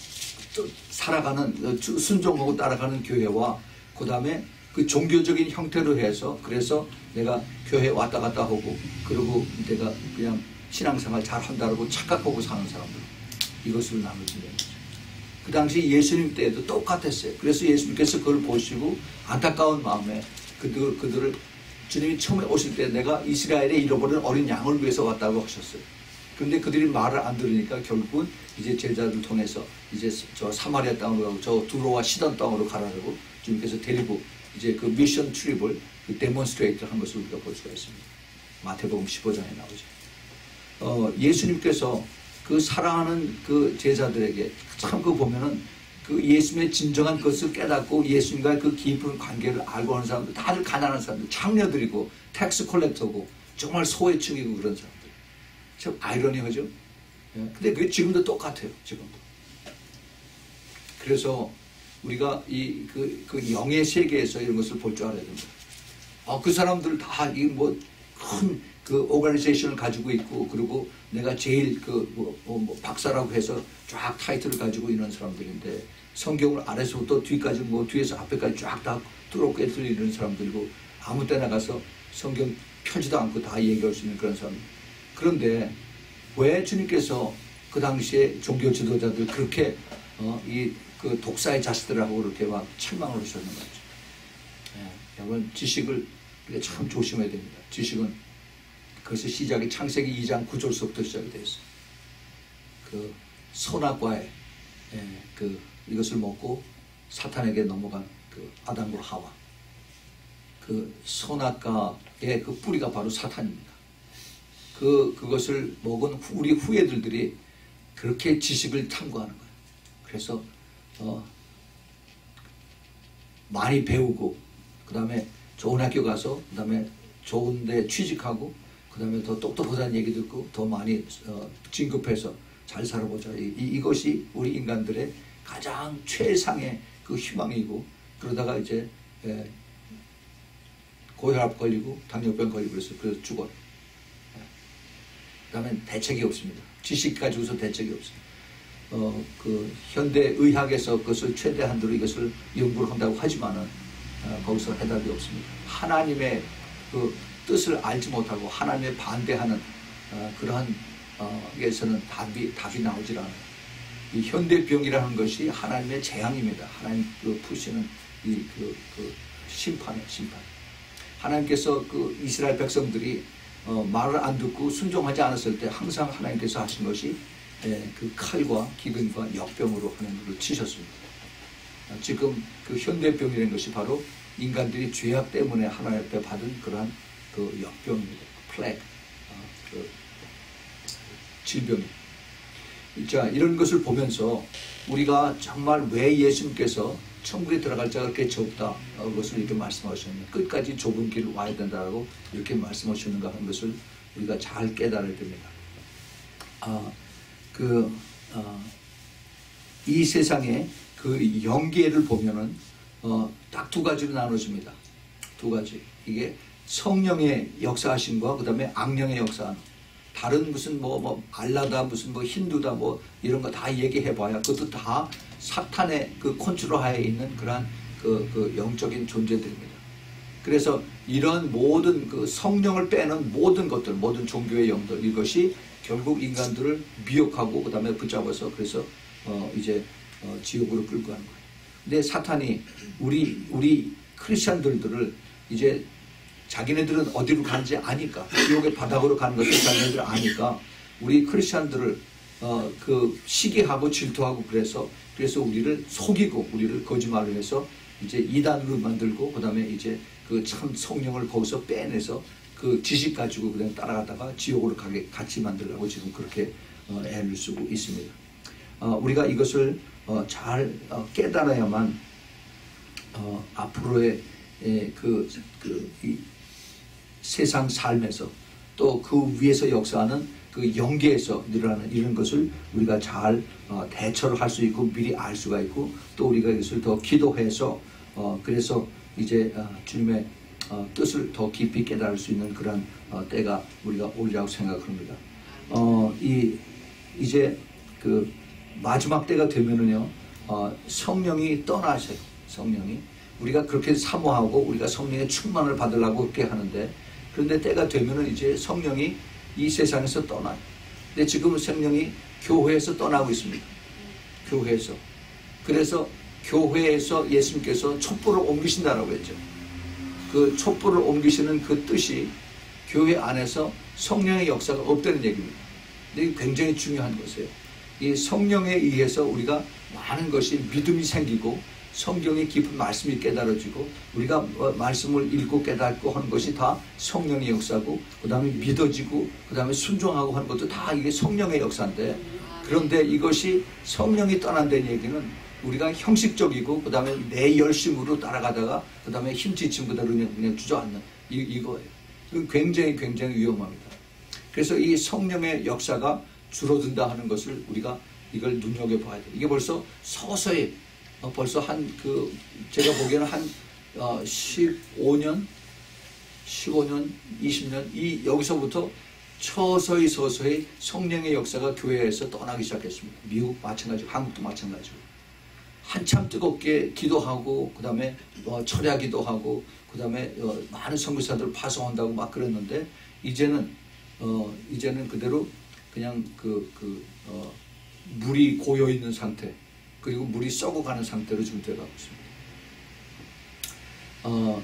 살아가는 순종하고 따라가는 교회와 그 다음에 그 종교적인 형태로 해서 그래서 내가 교회 왔다 갔다 하고 그리고 내가 그냥 신앙생활 잘 한다고 착각하고 사는 사람들 이것으로 나눠진다는 거죠. 그 당시 예수님 때에도 똑같았어요. 그래서 예수님께서 그걸 보시고 안타까운 마음에 그들, 그들을 주님이 처음에 오실 때 내가 이스라엘에 잃어버린 어린 양을 위해서 왔다고 하셨어요. 그런데 그들이 말을 안 들으니까 결국은 이제 제자들 통해서 이제 저 사마리아 땅으로 가고 저 두로와 시돈 땅으로 가라고 주님께서 데리고 이제 그 미션 트립을 그 데몬스트레이트 한 것을 우리가 볼 수가 있습니다. 마태복음 십오 장에 나오죠. 어, 예수님께서 그 사랑하는 그 제자들에게 참 그 보면은 그 예수님의 진정한 것을 깨닫고 예수님과의 그 깊은 관계를 알고 하는 사람들, 다들 가난한 사람들, 창녀들이고 텍스 콜렉터고 정말 소외층이고 그런 사람들. 참 아이러니하죠. 예. 근데 그게 지금도 똑같아요. 지금도. 그래서 우리가 이 그 그 영의 세계에서 이런 것을 볼 줄 알아야 됩니다. 아, 그 사람들 다 이 뭐 큰 그 오가니제이션을 가지고 있고 그리고 내가 제일 그 뭐 뭐 박사라고 해서 쫙 타이틀을 가지고 있는 사람들인데 성경을 아래서부터 뒤까지 뭐 뒤에서 앞에까지 쫙 다 뚫어놓고 이런 사람들이고 아무 때나 가서 성경 펴지도 않고 다 얘기할 수 있는 그런 사람. 그런데 왜 주님께서 그 당시에 종교 지도자들 그렇게 어, 이 그 독사의 자식들하고 그렇게 막 책망을 하셨는 거죠. 예, 여러분 지식을 참 조심해야 됩니다. 지식은 그것이 시작이 창세기 이 장 구 절서부터 시작이 되어 있어요. 그 선악과에 예, 그 이것을 먹고 사탄에게 넘어간 그 아담과 하와 그 선악과의 그 뿌리가 바로 사탄입니다. 그 그것을 먹은 우리 후예들들이 그렇게 지식을 탐구하는 거예요. 그래서 어, 많이 배우고 그 다음에 좋은 학교 가서 그 다음에 좋은 데 취직하고 그 다음에 더 똑똑하다는 얘기 듣고 더 많이 어, 진급해서 잘 살아보자. 이, 이것이 우리 인간들의 가장 최상의 그 희망이고 그러다가 이제 예, 고혈압 걸리고 당뇨병 걸리고 그래서 그래서 죽어요. 그 다음에 대책이 없습니다. 지식 가지고서 대책이 없어요. 어, 그 현대 의학에서 그것을 최대한도로 이것을 연구를 한다고 하지만은 어, 거기서 해답이 없습니다. 하나님의 그 뜻을 알지 못하고 하나님의 반대하는 어, 그러한 어, 에서는 답이 답이 나오질 않아요. 이 현대병이라는 것이 하나님의 재앙입니다. 하나님 그 푸시는 이 그 그 심판의 심판. 하나님께서 그 이스라엘 백성들이 어, 말을 안 듣고 순종하지 않았을 때 항상 하나님께서 하신 것이 예, 그 칼과 기근과 역병으로 하나님을 치셨습니다. 아, 지금 그 현대병이라는 것이 바로 인간들이 죄악 때문에 하나님 앞에 받은 그러한 그 역병입니다. 플래그, 어, 그 질병입니다. 자, 이런 것을 보면서 우리가 정말 왜 예수님께서 천국에 들어갈 자가 그렇게 적다 어, 것을 이렇게 말씀하셨느냐, 끝까지 좁은 길을 와야 된다고 이렇게 말씀하셨는가 하는 것을 우리가 잘 깨달아야 됩니다. 아, 그, 어, 이 세상에 그 영계를 보면은 어, 딱 두 가지로 나눠집니다. 두 가지. 이게 성령의 역사하심과 그 다음에 악령의 역사하는. 다른 무슨 뭐, 뭐, 알라다, 무슨 뭐, 힌두다, 뭐, 이런 거 다 얘기해봐야 그것도 다 사탄의 그 컨트롤 하에 있는 그러한 그, 그 영적인 존재들입니다. 그래서 이런 모든 그 성령을 빼는 모든 것들, 모든 종교의 영들, 이것이 결국 인간들을 미혹하고 그 다음에 붙잡아서 그래서 어, 이제 어, 지옥으로 끌고 가는 거예요. 근데 사탄이 우리, 우리 크리스찬들을 이제 자기네들은 어디로 가는지 아니까, 지옥의 바닥으로 가는 것을 자기네들 아니까 우리 크리스찬들을 어, 그 시기하고 질투하고 그래서 그래서 우리를 속이고 우리를 거짓말을 해서 이제 이단으로 만들고 그 다음에 이제 그 참 성령을 거기서 빼내서 그 지식 가지고 그냥 따라가다가 지옥으로 가게 같이 만들려고 지금 그렇게 어, 애를 쓰고 있습니다. 어, 우리가 이것을 어, 잘 어, 깨달아야만 어, 앞으로의 예, 그, 그 이, 세상 삶에서 또 그 위에서 역사하는 그 영계에서 일어나는 이런 것을 우리가 잘 어, 대처를 할 수 있고 미리 알 수가 있고 또 우리가 이것을 더 기도해서 어, 그래서 이제 어, 주님의 어, 뜻을 더 깊이 깨달을 수 있는 그런 어, 때가 우리가 오리라고 생각합니다. 어, 이 이제 그 마지막 때가 되면은요 어, 성령이 떠나셔요. 성령이 우리가 그렇게 사모하고 우리가 성령의 충만을 받으려고 그렇게 하는데 그런데 때가 되면은 이제 성령이 이 세상에서 떠나요. 근데 지금은 성령이 교회에서 떠나고 있습니다. 교회에서. 그래서 교회에서 예수님께서 촛불을 옮기신다라고 했죠. 그 촛불을 옮기시는 그 뜻이 교회 안에서 성령의 역사가 없다는 얘기입니다. 근데 이게 굉장히 중요한 것이에요. 이 성령에 의해서 우리가 많은 것이 믿음이 생기고 성경의 깊은 말씀이 깨달아지고 우리가 말씀을 읽고 깨닫고 하는 것이 다 성령의 역사고 그 다음에 믿어지고 그 다음에 순종하고 하는 것도 다 이게 성령의 역사인데 그런데 이것이 성령이 떠난다는 얘기는 우리가 형식적이고 그 다음에 내 열심으로 따라가다가 그 다음에 힘지침 그대로 그냥, 그냥 주저앉는 이, 이거예요. 굉장히 굉장히 위험합니다. 그래서 이 성령의 역사가 줄어든다 하는 것을 우리가 이걸 눈여겨봐야 돼요. 이게 벌써 서서히 어, 벌써 한 그 제가 보기에는 한 어, 십오 년, 십오 년, 이십 년 이 여기서부터 서서히 서서히 성령의 역사가 교회에서 떠나기 시작했습니다. 미국 마찬가지고 한국도 마찬가지고 한참 뜨겁게 기도하고 그 다음에 어, 철야기도 하고 그 다음에 어, 많은 선교사들을 파송한다고 막 그랬는데 이제는 어, 이제는 그대로 그냥 그, 그 어, 물이 고여 있는 상태. 그리고 물이 썩어가는 상태로 지금 들어가고 있습니다. 어,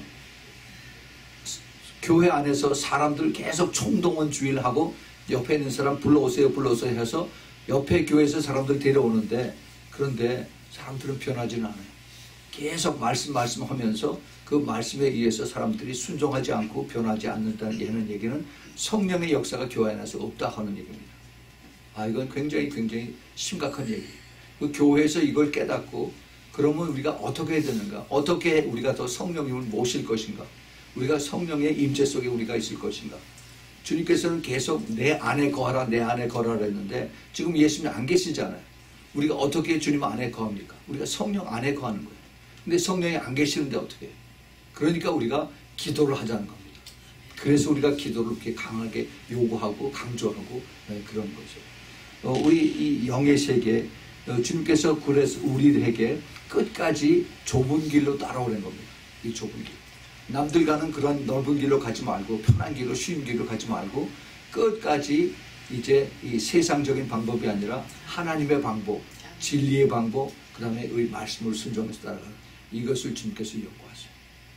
교회 안에서 사람들 계속 총동원주의를 하고 옆에 있는 사람 불러오세요 불러오세요 해서 옆에 교회에서 사람들 데려오는데 그런데 사람들은 변하지는 않아요. 계속 말씀 말씀하면서 그 말씀에 의해서 사람들이 순종하지 않고 변하지 않는다는 얘기는 성령의 역사가 교회 안에서 없다 하는 얘기입니다. 아, 이건 굉장히 굉장히 심각한 얘기예요. 그 교회에서 이걸 깨닫고 그러면 우리가 어떻게 해야 되는가? 어떻게 우리가 더 성령님을 모실 것인가? 우리가 성령의 임재 속에 우리가 있을 것인가? 주님께서는 계속 내 안에 거하라 내 안에 거하라 했는데 지금 예수님이 안 계시잖아요. 우리가 어떻게 주님 안에 거합니까? 우리가 성령 안에 거하는 거예요. 근데 성령이 안 계시는데 어떻게 해요? 그러니까 우리가 기도를 하자는 겁니다. 그래서 우리가 기도를 이렇게 강하게 요구하고 강조하고 네, 그런 거죠. 어, 우리 이 영의 세계 어, 주님께서 그래서 우리에게 끝까지 좁은 길로 따라오는 겁니다. 이 좁은 길. 남들 가는 그런 넓은 길로 가지 말고 편한 길로 쉬운 길로 가지 말고 끝까지 이제 이 세상적인 방법이 아니라 하나님의 방법, 진리의 방법, 그 다음에 의 말씀을 순종해서 따라가는 이것을 주님께서 요구하세요.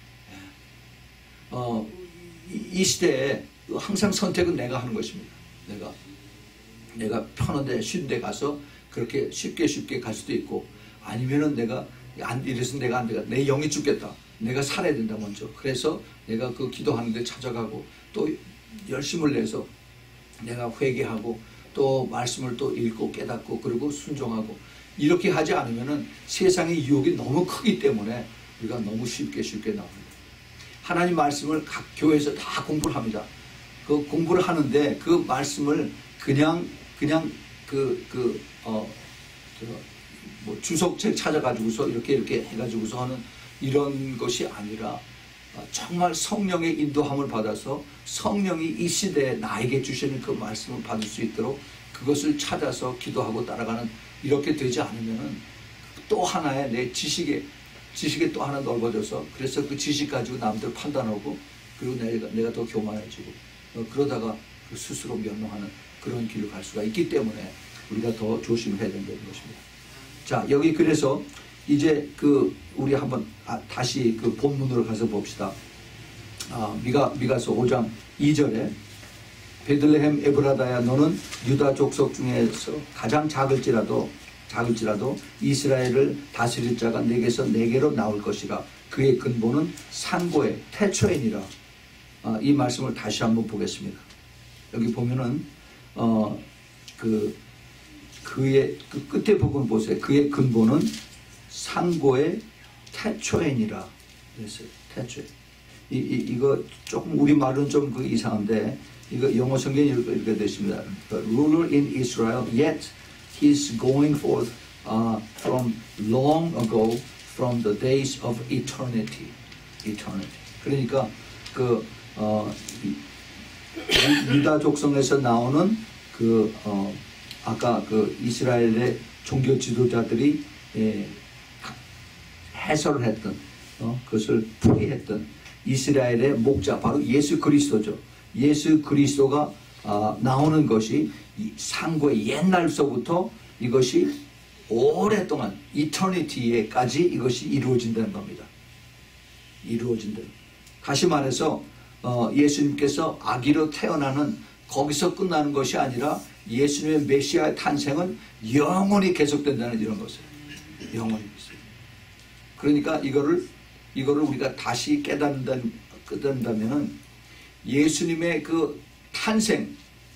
어, 이, 이 시대에 항상 선택은 내가 하는 것입니다. 내가 내가 편한데 쉰데 가서 그렇게 쉽게 쉽게 갈 수도 있고 아니면은 내가 안 이래서 내가 안 되가 내 영이 죽겠다. 내가 살아야 된다 먼저. 그래서 내가 그 기도하는 데 찾아가고 또 열심을 내서 내가 회개하고 또 말씀을 또 읽고 깨닫고 그리고 순종하고 이렇게 하지 않으면은 세상의 유혹이 너무 크기 때문에 우리가 너무 쉽게 쉽게 나옵니다. 하나님 말씀을 각 교회에서 다 공부를 합니다. 그 공부를 하는데 그 말씀을 그냥 그냥 그 그 어 뭐 주석책 찾아가지고서 이렇게 이렇게 해가지고서 하는 이런 것이 아니라 정말 성령의 인도함을 받아서 성령이 이 시대에 나에게 주시는 그 말씀을 받을 수 있도록 그것을 찾아서 기도하고 따라가는 이렇게 되지 않으면은 또 하나의 내 지식에 지식에 또 하나 넓어져서 그래서 그 지식 가지고 남들 판단하고 그리고 내가 내가 더 교만해지고 어, 그러다가 그 스스로 멸망하는 그런 길로 갈 수가 있기 때문에 우리가 더 조심해야 된다는 것입니다. 자, 여기 그래서 이제 그 우리 한번 아, 다시 그 본문으로 가서 봅시다. 아, 미가 미가서 오 장 이 절에 베들레헴 에브라다야 너는 유다 족속 중에서 가장 작을지라도 작을지라도 이스라엘을 다스릴 자가 내게서 내게로 나올 것이라 그의 근본은 산고의 태초이니라. 아, 이 말씀을 다시 한번 보겠습니다. 여기 보면은 어 그 그의 그 끝에 부분 보세요. 그의 근본은 산고의 태초이니라. 그랬어요. 태초. 이, 이 이거 조금 우리 말은 좀 그 이상한데 이거 영어 성경이 이렇게 되십니다. The ruler in Israel, yet he is going forth uh, from long ago, from the days of eternity. Eternity. 그러니까 그 어, 유다 족성에서 나오는 그 어, 아까 그 이스라엘의 종교 지도자들이 예, 해설을 했던 어, 그것을 풀이했던 이스라엘의 목자 바로 예수 그리스도죠. 예수 그리스도가 아, 나오는 것이 상고의 옛날서부터 이것이 오랫동안 이터니티에까지 이것이 이루어진다는 겁니다. 이루어진다. 다시 말해서 어, 예수님께서 아기로 태어나는 거기서 끝나는 것이 아니라 예수님의 메시아의 탄생은 영원히 계속된다는 이런 것을 영원히. 그러니까 이거를 이거를 우리가 다시 깨닫는다면 깨닫는다면은 예수님의 그 탄생이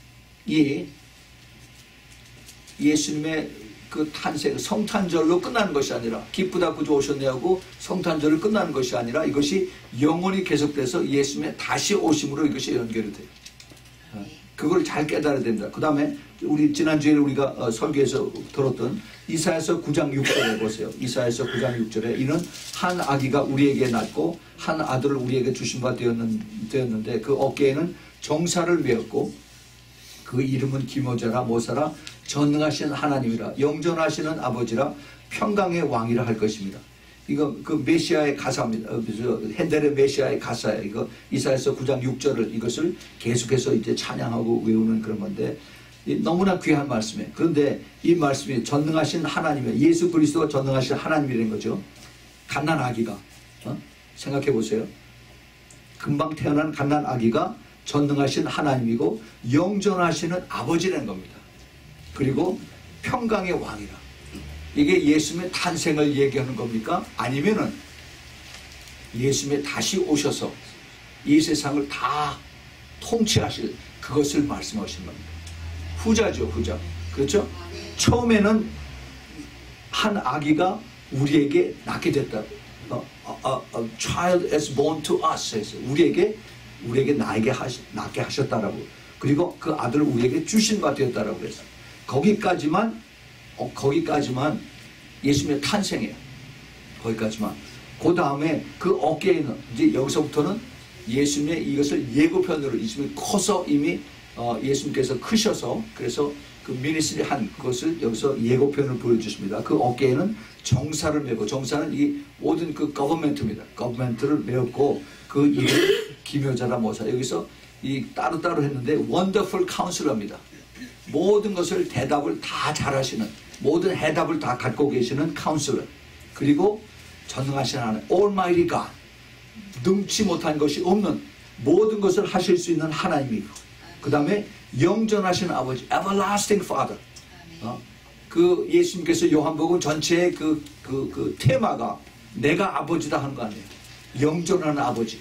예수님의 그 탄생 성탄절로 끝나는 것이 아니라 기쁘다 구주 오셨네 하고 성탄절을 끝나는 것이 아니라 이것이 영원히 계속돼서 예수님의 다시 오심으로 이것이 연결이 돼요. 그걸 잘 깨달아야 된다. 그 다음에 우리 지난주에 우리가 어, 설교에서 들었던 이사야서 구 장 육 절에 보세요. 이사야서 구 장 육 절에 이는 한 아기가 우리에게 낳고 한 아들을 우리에게 주신 바 되었는데 그 어깨에는 정사를 메었고 그 이름은 기모자라 모사라 전능하신 하나님이라 영전하시는 아버지라 평강의 왕이라 할 것입니다. 이거 그 메시아의 가사입니다. 핸델의 메시아의 가사예요. 이거 이사야서 구 장 육 절을 이것을 계속해서 이제 찬양하고 외우는 그런 건데 너무나 귀한 말씀이에요. 그런데 이 말씀이 전능하신 하나님이에요. 예수 그리스도가 전능하신 하나님이라는 거죠. 갓난 아기가 어? 생각해 보세요. 금방 태어난 갓난 아기가 전능하신 하나님이고 영전하시는 아버지라는 겁니다. 그리고 평강의 왕이라. 이게 예수님의 탄생을 얘기하는 겁니까? 아니면은 예수님의 다시 오셔서 이 세상을 다 통치하실 그것을 말씀하신 겁니다. 후자죠, 후자. 그렇죠? 처음에는 한 아기가 우리에게 낳게 됐다. A, a, a child is born to us. 해서 우리에게 우리에게 나에게 하시, 낳게 하셨다라고. 그리고 그 아들을 우리에게 주신 바 되었다라고 그랬어요. 거기까지만 어, 거기까지만 예수님의 탄생이에요. 거기까지만. 그 다음에 그 어깨에는 이제 여기서부터는 예수님의 이것을 예고편으로 이미 커서 이미 어, 예수님께서 크셔서 그래서 그 미니스트리 한 것을 여기서 예고편을 보여주십니다. 그 어깨에는 정사를 메고 정사는 이 모든 그 거버멘트입니다. 거버멘트를 메었고 그 이름 기묘자라 모사 여기서 이 따로따로 했는데 원더풀 카운슬러입니다. 모든 것을 대답을 다 잘하시는 모든 해답을 다 갖고 계시는 카운슬러 그리고 전능하신 하나님 Almighty God 능치 못한 것이 없는 모든 것을 하실 수 있는 하나님이고 그 다음에 영전하신 아버지 Everlasting Father 어? 그 예수님께서 요한복음 전체의 그, 그, 그 테마가 내가 아버지다 하는 거 아니에요. 영전하는 아버지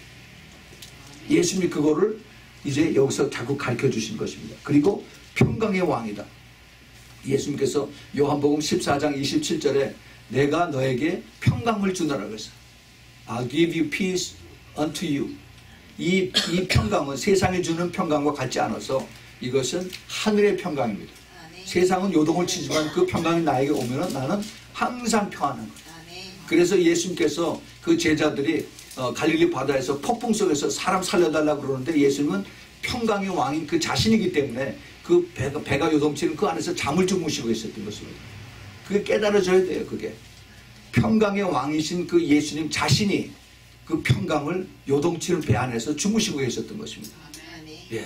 예수님이 그거를 이제 여기서 자꾸 가르쳐 주신 것입니다. 그리고 평강의 왕이다. 예수님께서 요한복음 십사 장 이십칠 절에 내가 너에게 평강을 주노라 그랬어요. I'll give you peace unto you. 이, 이 평강은 세상이 주는 평강과 같지 않아서 이것은 하늘의 평강입니다. 아, 네. 세상은 요동을 치지만 그 평강이 나에게 오면 나는 항상 평안한 거예요. 아, 네. 그래서 예수님께서 그 제자들이 어, 갈릴리 바다에서 폭풍 속에서 사람 살려달라고 그러는데 예수님은 평강의 왕인 그 자신이기 때문에 그 배가, 배가 요동치는 그 안에서 잠을 주무시고 있었던 것입니다. 그게 깨달아져야 돼요. 그게 평강의 왕이신 그 예수님 자신이 그 평강을 요동치는 배 안에서 주무시고 계셨던 것입니다. 아, 네. 예.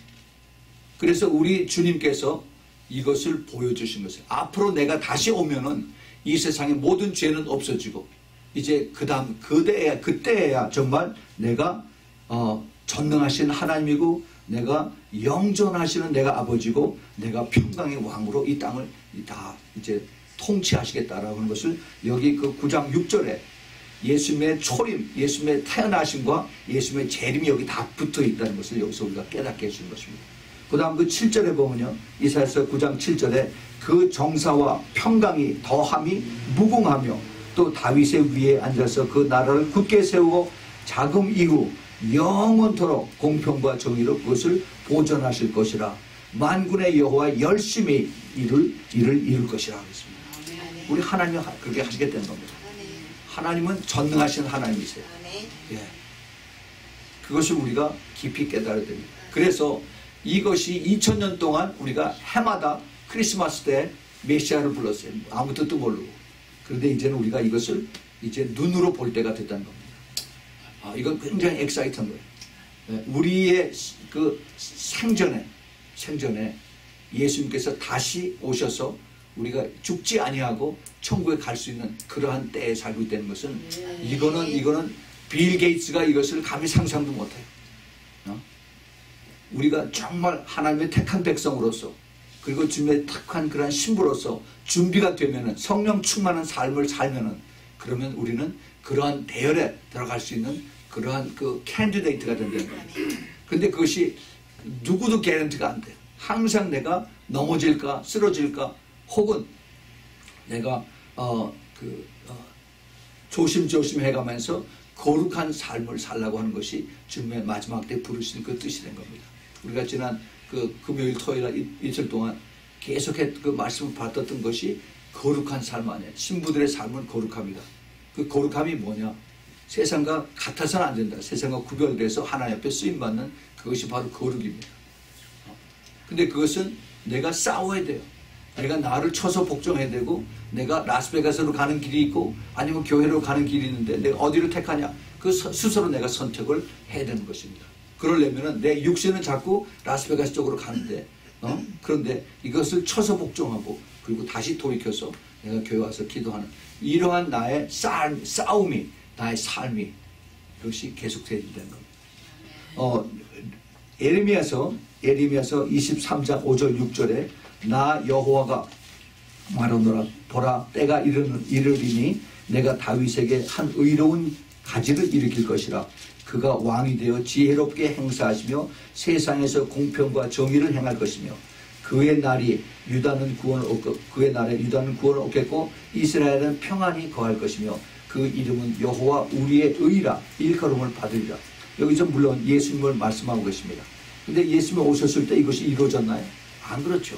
그래서 우리 주님께서 이것을 보여주신 것이에요. 앞으로 내가 다시 오면은 이 세상의 모든 죄는 없어지고 이제 그 다음 그때야 그때야 정말 내가 어, 전능하신 하나님이고 내가 영존하시는 내가 아버지고 내가 평강의 왕으로 이 땅을 다 이제 통치하시겠다라고 하는 것을 여기 그 구 장 육 절에 예수님의 초림, 예수님의 태어나심과 예수님의 재림이 여기 다 붙어 있다는 것을 여기서 우리가 깨닫게 해주는 것입니다. 그 다음 그 칠 절에 보면요. 이사야서 구 장 칠 절에 그 정사와 평강이 더함이 무궁하며 또 다윗의 위에 앉아서 그 나라를 굳게 세우고 자금 이후 영원토록 공평과 정의로 그것을 보존하실 것이라 만군의 여호와 열심히 이를 이를 이룰 것이라 하겠습니다. 우리 하나님이 그렇게 하시겠다는 겁니다. 하나님은 전능하신 하나님이세요. 예. 그것을 우리가 깊이 깨달아야 됩니다. 그래서 이것이 이천 년 동안 우리가 해마다 크리스마스 때 메시아를 불렀어요. 아무 뜻도 모르고. 그런데 이제는 우리가 이것을 이제 눈으로 볼 때가 됐다는 겁니다. 아, 이건 굉장히 엑사이트한 거예요. 예. 우리의 그 생전에 생전에 예수님께서 다시 오셔서 우리가 죽지 아니하고 천국에 갈 수 있는 그러한 때에 살고 있다는 것은 이거는 이거는 빌 게이츠가 이것을 감히 상상도 못해요. 어? 우리가 정말 하나님의 택한 백성으로서 그리고 주님의 택한 그러한 신부로서 준비가 되면은 성령 충만한 삶을 살면은 그러면 우리는 그러한 대열에 들어갈 수 있는 그러한 그 캔디데이트가 된다는 거예요. 근데 그것이 누구도 개런티가 안 돼요. 항상 내가 넘어질까 쓰러질까 혹은 내가 어, 그, 어, 조심조심 해가면서 거룩한 삶을 살라고 하는 것이 주님의 마지막 때 부르신 그 뜻이 된 겁니다. 우리가 지난 그 금요일 토요일 이틀 동안 계속해 그 말씀을 받았던 것이 거룩한 삶 아니에요. 신부들의 삶은 거룩합니다. 그 거룩함이 뭐냐? 세상과 같아서는 안 된다. 세상과 구별돼서 하나님 앞에 쓰임받는 그것이 바로 거룩입니다. 근데 그것은 내가 싸워야 돼요. 내가 나를 쳐서 복종해야 되고 내가 라스베가스로 가는 길이 있고 아니면 교회로 가는 길이 있는데 내가 어디를 택하냐 그 스스로 내가 선택을 해야 되는 것입니다. 그러려면 내 육신은 자꾸 라스베가스 쪽으로 가는데 어? 그런데 이것을 쳐서 복종하고 그리고 다시 돌이켜서 내가 교회 와서 기도하는 이러한 나의 삶, 싸움이 나의 삶이 그것이 계속돼야 된다는 겁니다. 어, 예레미야서 예레미야서 이십삼 장 오 절 육 절에 나 여호와가 말하노라 보라 때가 이르는, 이르리니 내가 다윗에게 한 의로운 가지를 일으킬 것이라 그가 왕이 되어 지혜롭게 행사하시며 세상에서 공평과 정의를 행할 것이며 그의 날이 유다는 구원을 얻고 그의 날에 유다는 구원을 얻겠고 이스라엘은 평안히 거할 것이며 그 이름은 여호와 우리의 의라 일컬음을 받으리라. 여기서 물론 예수님을 말씀하고 계십니다. 근데 예수님이 오셨을 때 이것이 이루어졌나요? 안 그렇죠.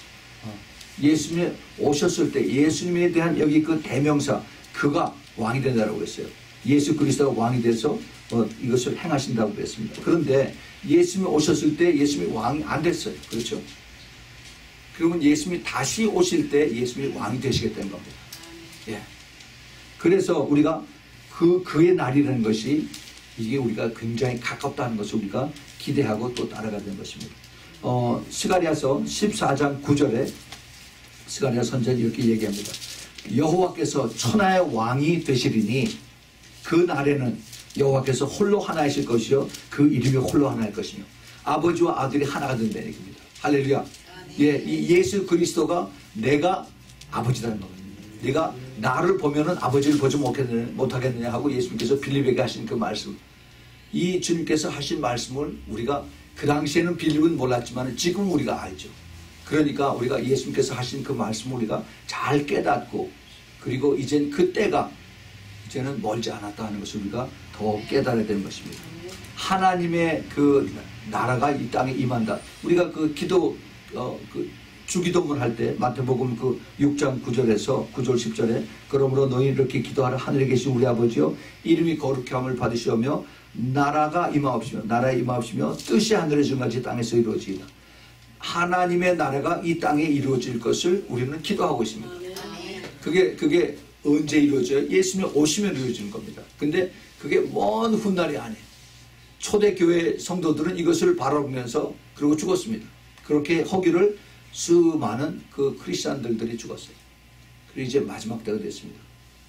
예수님이 오셨을 때 예수님에 대한 여기 그 대명사 그가 왕이 된다고 했어요. 예수 그리스도가 왕이 돼서 어, 이것을 행하신다고 그랬습니다. 그런데 예수님이 오셨을 때 예수님이 왕이 안 됐어요. 그렇죠? 그러면 예수님이 다시 오실 때 예수님이 왕이 되시겠다는 겁니다. 예. 그래서 우리가 그, 그의 날이라는 것이 이게 우리가 굉장히 가깝다는 것을 우리가 기대하고 또 따라가야 되는 것입니다. 어, 스가랴서 십사 장 구 절에 스가랴 선지자는 이렇게 얘기합니다. 여호와께서 천하의 왕이 되시리니 그 날에는 여호와께서 홀로 하나이실 것이요 그 이름이 홀로 하나일 것이며 아버지와 아들이 하나가 된다는 얘기입니다. 할렐루야. 예, 이 예수 그리스도가 내가 아버지라는 겁니다. 네가 나를 보면은 아버지를 보지 못하겠느냐 하고 예수님께서 빌립에게 하신 그 말씀, 이 주님께서 하신 말씀을 우리가 그 당시에는 빌립은 몰랐지만 지금 우리가 알죠. 그러니까 우리가 예수님께서 하신 그 말씀을 우리가 잘 깨닫고 그리고 이젠 그 때가 이제는 멀지 않았다 하는 것을 우리가 더 깨달아야 되는 것입니다. 하나님의 그 나라가 이 땅에 임한다. 우리가 그 기도 어, 그 주기도문 할 때 마태복음 그 육 장 구 절에서 구 절 십 절에 그러므로 너희 이렇게 기도하라. 하늘에 계신 우리 아버지여 이름이 거룩히 함을 받으시오며 나라가 임하옵시며 나라에 임하옵시며 뜻이 하늘에서 같이 땅에서 이루어지이다. 하나님의 나라가 이 땅에 이루어질 것을 우리는 기도하고 있습니다. 그게 그게 언제 이루어져요? 예수님이 오시면 이루어지는 겁니다. 근데 그게 먼 훗날이 아니에요. 초대교회 성도들은 이것을 바라보면서 그러고 죽었습니다. 그렇게 허기를 수많은 그 크리스찬들이 죽었어요. 그리고 이제 마지막 때가 됐습니다.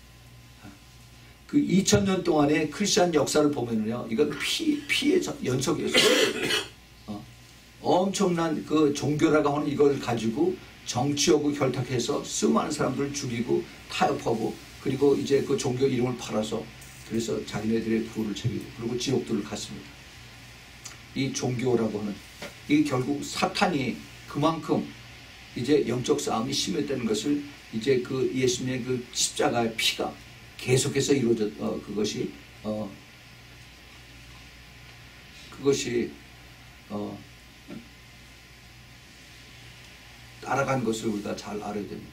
그 이천 년 동안의 크리스찬 역사를 보면요, 이건 피, 피의 연속이었어요. 어, 엄청난 그 종교라고 하는 이걸 가지고 정치하고 결탁해서 수많은 사람들을 죽이고 타협하고 그리고 이제 그 종교 이름을 팔아서 그래서 자기네들의 부를 챙기고 그리고 지옥들을 갔습니다. 이 종교라고 하는 이 결국 사탄이 그만큼 이제 영적 싸움이 심했다는 것을 이제 그 예수님의 그 십자가의 피가 계속해서 이루어졌 어, 그것이 어 그것이 어 따라간 것을 우리가 잘 알아야 됩니다.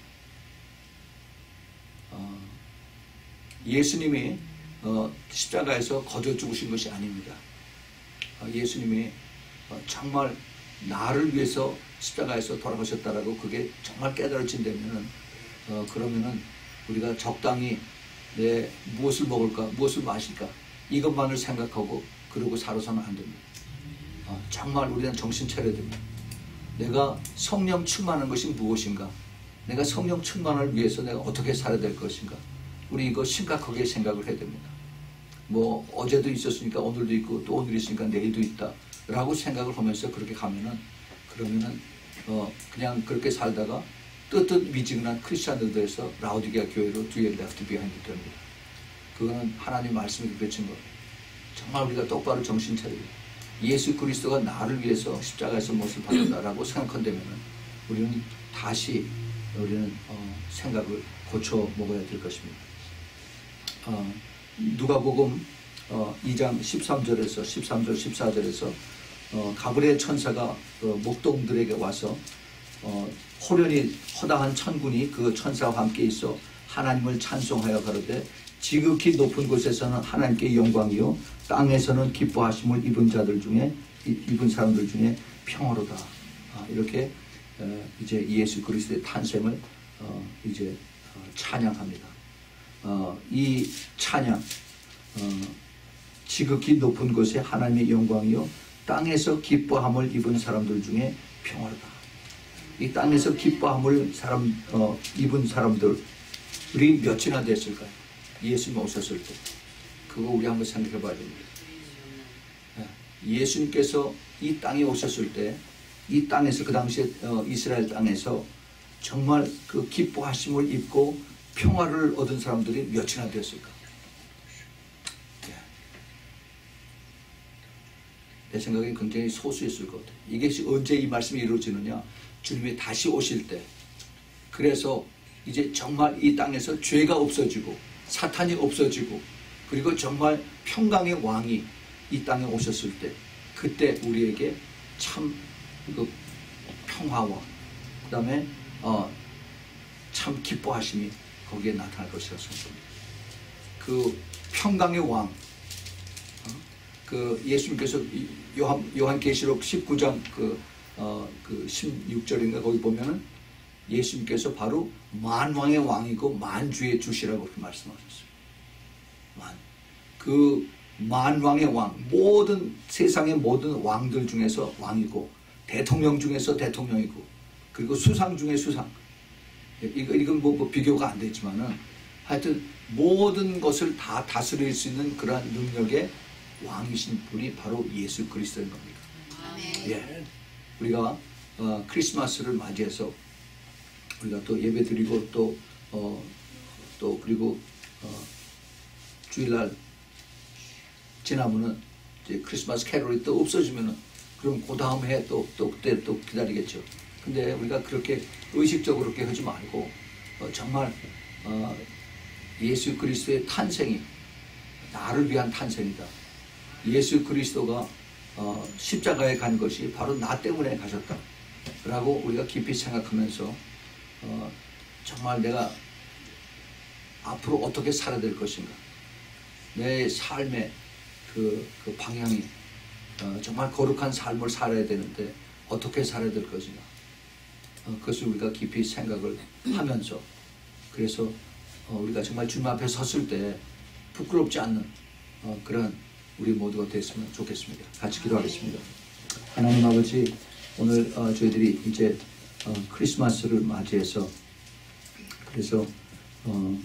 어, 예수님이 어, 십자가에서 거저 죽으신 것이 아닙니다. 어, 예수님이 어, 정말 나를 위해서 십자가에서 돌아가셨다라고 그게 정말 깨달아진다면은 어, 그러면은 우리가 적당히 내 무엇을 먹을까 무엇을 마실까 이것만을 생각하고 그러고 살아서는 안 됩니다. 어, 정말 우리는 정신 차려야 됩니다. 내가 성령 충만한 것이 무엇인가, 내가 성령 충만을 위해서 내가 어떻게 살아야 될 것인가, 우리 이거 심각하게 생각을 해야 됩니다. 뭐 어제도 있었으니까 오늘도 있고 또 오늘 있으니까 내일도 있다 라고 생각을 하면서 그렇게 가면은 그러면은 어 그냥 그렇게 살다가 뜨뜻 미지근한 크리스찬들에서 라오디게아 교회로 뒤에 레프트 비하인드 됩니다. 그거는 하나님 말씀이 그르친 거예요. 정말 우리가 똑바로 정신 차리고 예수 그리스도가 나를 위해서 십자가에서 무엇을 받았다라고 생각한다면 우리는 다시 우리는 어, 생각을 고쳐 먹어야 될 것입니다. 어, 누가복음 어, 이 장 십삼 절에서 십삼 절 십사 절에서 어, 가브리엘 천사가 어, 목동들에게 와서 어, 호련히 허다한 천군이 그 천사와 함께 있어 하나님을 찬송하여 가로되 지극히 높은 곳에서는 하나님께 영광이요 땅에서는 기뻐하심을 입은 자들 중에 입은 사람들 중에 평화로다. 아, 이렇게 어, 이제 예수 그리스도의 탄생을 어, 이제 어, 찬양합니다. 어, 이 찬양 어, 지극히 높은 곳에 하나님의 영광이요 땅에서 기뻐함을 입은 사람들 중에 평화로다. 이 땅에서 기뻐함을 사람 어, 입은 사람들이 몇이나 됐을까요? 예수님 오셨을 때. 그거 우리 한번 생각해 봐야 됩니다. 예수님께서 이 땅에 오셨을 때 이 땅에서 그 당시에 어, 이스라엘 땅에서 정말 그 기뻐하심을 입고 평화를 얻은 사람들이 몇이나 되었을까? 예. 내 생각엔 굉장히 소수였을 것 같아요. 이게 언제 이 말씀이 이루어지느냐? 주님이 다시 오실 때. 그래서 이제 정말 이 땅에서 죄가 없어지고 사탄이 없어지고 그리고 정말 평강의 왕이 이 땅에 오셨을 때 그때 우리에게 참 그 평화와 그 다음에 어, 참 기뻐하심이 거기에 나타날 것이라고 생각합니다. 그 평강의 왕 어? 그 예수님께서 이 요한 요한계시록 십구 장 그 어 그 십육 절인가 거기 보면은 예수님께서 바로 만왕의 왕이고 만주의 주시라고 그렇게 말씀하셨어요. 만. 그 만왕의 왕, 모든 세상의 모든 왕들 중에서 왕이고 대통령 중에서 대통령이고 그리고 수상 중에 수상. 이거 이건 뭐, 뭐 비교가 안 되지만은 하여튼 모든 것을 다 다스릴 수 있는 그러한 능력의 왕이신 분이 바로 예수 그리스도인 겁니다. 아멘. 예. 우리가 어, 크리스마스를 맞이해서 우리가 또 예배드리고 또 어, 또 그리고 어, 주일날 지나면은 이제 크리스마스 캐롤이 또 없어지면은 그럼 그 다음 해 또 또 그때 또 기다리겠죠. 근데 우리가 그렇게 의식적으로 그렇게 하지 말고 어, 정말 어, 예수 그리스도의 탄생이 나를 위한 탄생이다. 예수 그리스도가 어, 십자가에 간 것이 바로 나 때문에 가셨다. 라고 우리가 깊이 생각하면서 어, 정말 내가 앞으로 어떻게 살아야 될 것인가. 내 삶의 그, 그 방향이 어, 정말 거룩한 삶을 살아야 되는데 어떻게 살아야 될 것인가. 어, 그것을 우리가 깊이 생각을 하면서 그래서 어, 우리가 정말 주님 앞에 섰을 때 부끄럽지 않는 어, 그런 우리 모두가 됐으면 좋겠습니다. 같이 기도하겠습니다. 하나님 아버지, 오늘 어, 저희들이 이제 어, 크리스마스를 맞이해서 그래서 어,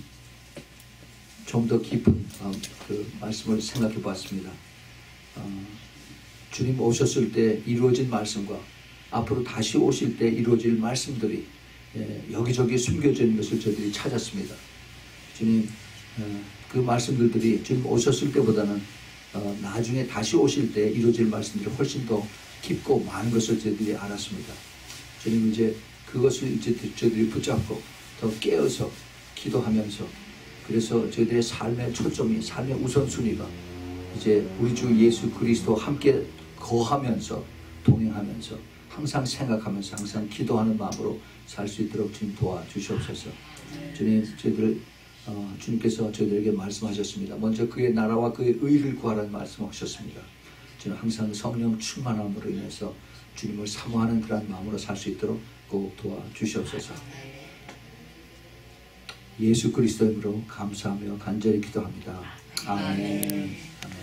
좀 더 깊은 어, 그 말씀을 생각해 보았습니다. 어, 주님 오셨을 때 이루어진 말씀과 앞으로 다시 오실 때 이루어질 말씀들이 예, 여기저기 숨겨져 있는 것을 저희들이 찾았습니다. 주님, 어, 그 말씀들이 주님 오셨을 때보다는 어, 나중에 다시 오실 때 이루어질 말씀들이 훨씬 더 깊고 많은 것을 저희들이 알았습니다. 주님, 이제 그것을 이제 저희들이 붙잡고 더 깨어서 기도하면서 그래서 저희들의 삶의 초점이, 삶의 우선순위가 이제 우리 주 예수 그리스도와 함께 거하면서 동행하면서 항상 생각하면서 항상 기도하는 마음으로 살 수 있도록 주님 도와주시옵소서. 주님, 저희들 어, 주님께서 저희들에게 말씀하셨습니다. 먼저 그의 나라와 그의 의를 구하라는 말씀하셨습니다. 저는 항상 성령 충만함으로 인해서 주님을 사모하는 그런 마음으로 살 수 있도록 꼭 도와주시옵소서. 예수 그리스도 이름으로 감사하며 간절히 기도합니다. 아멘. 아멘.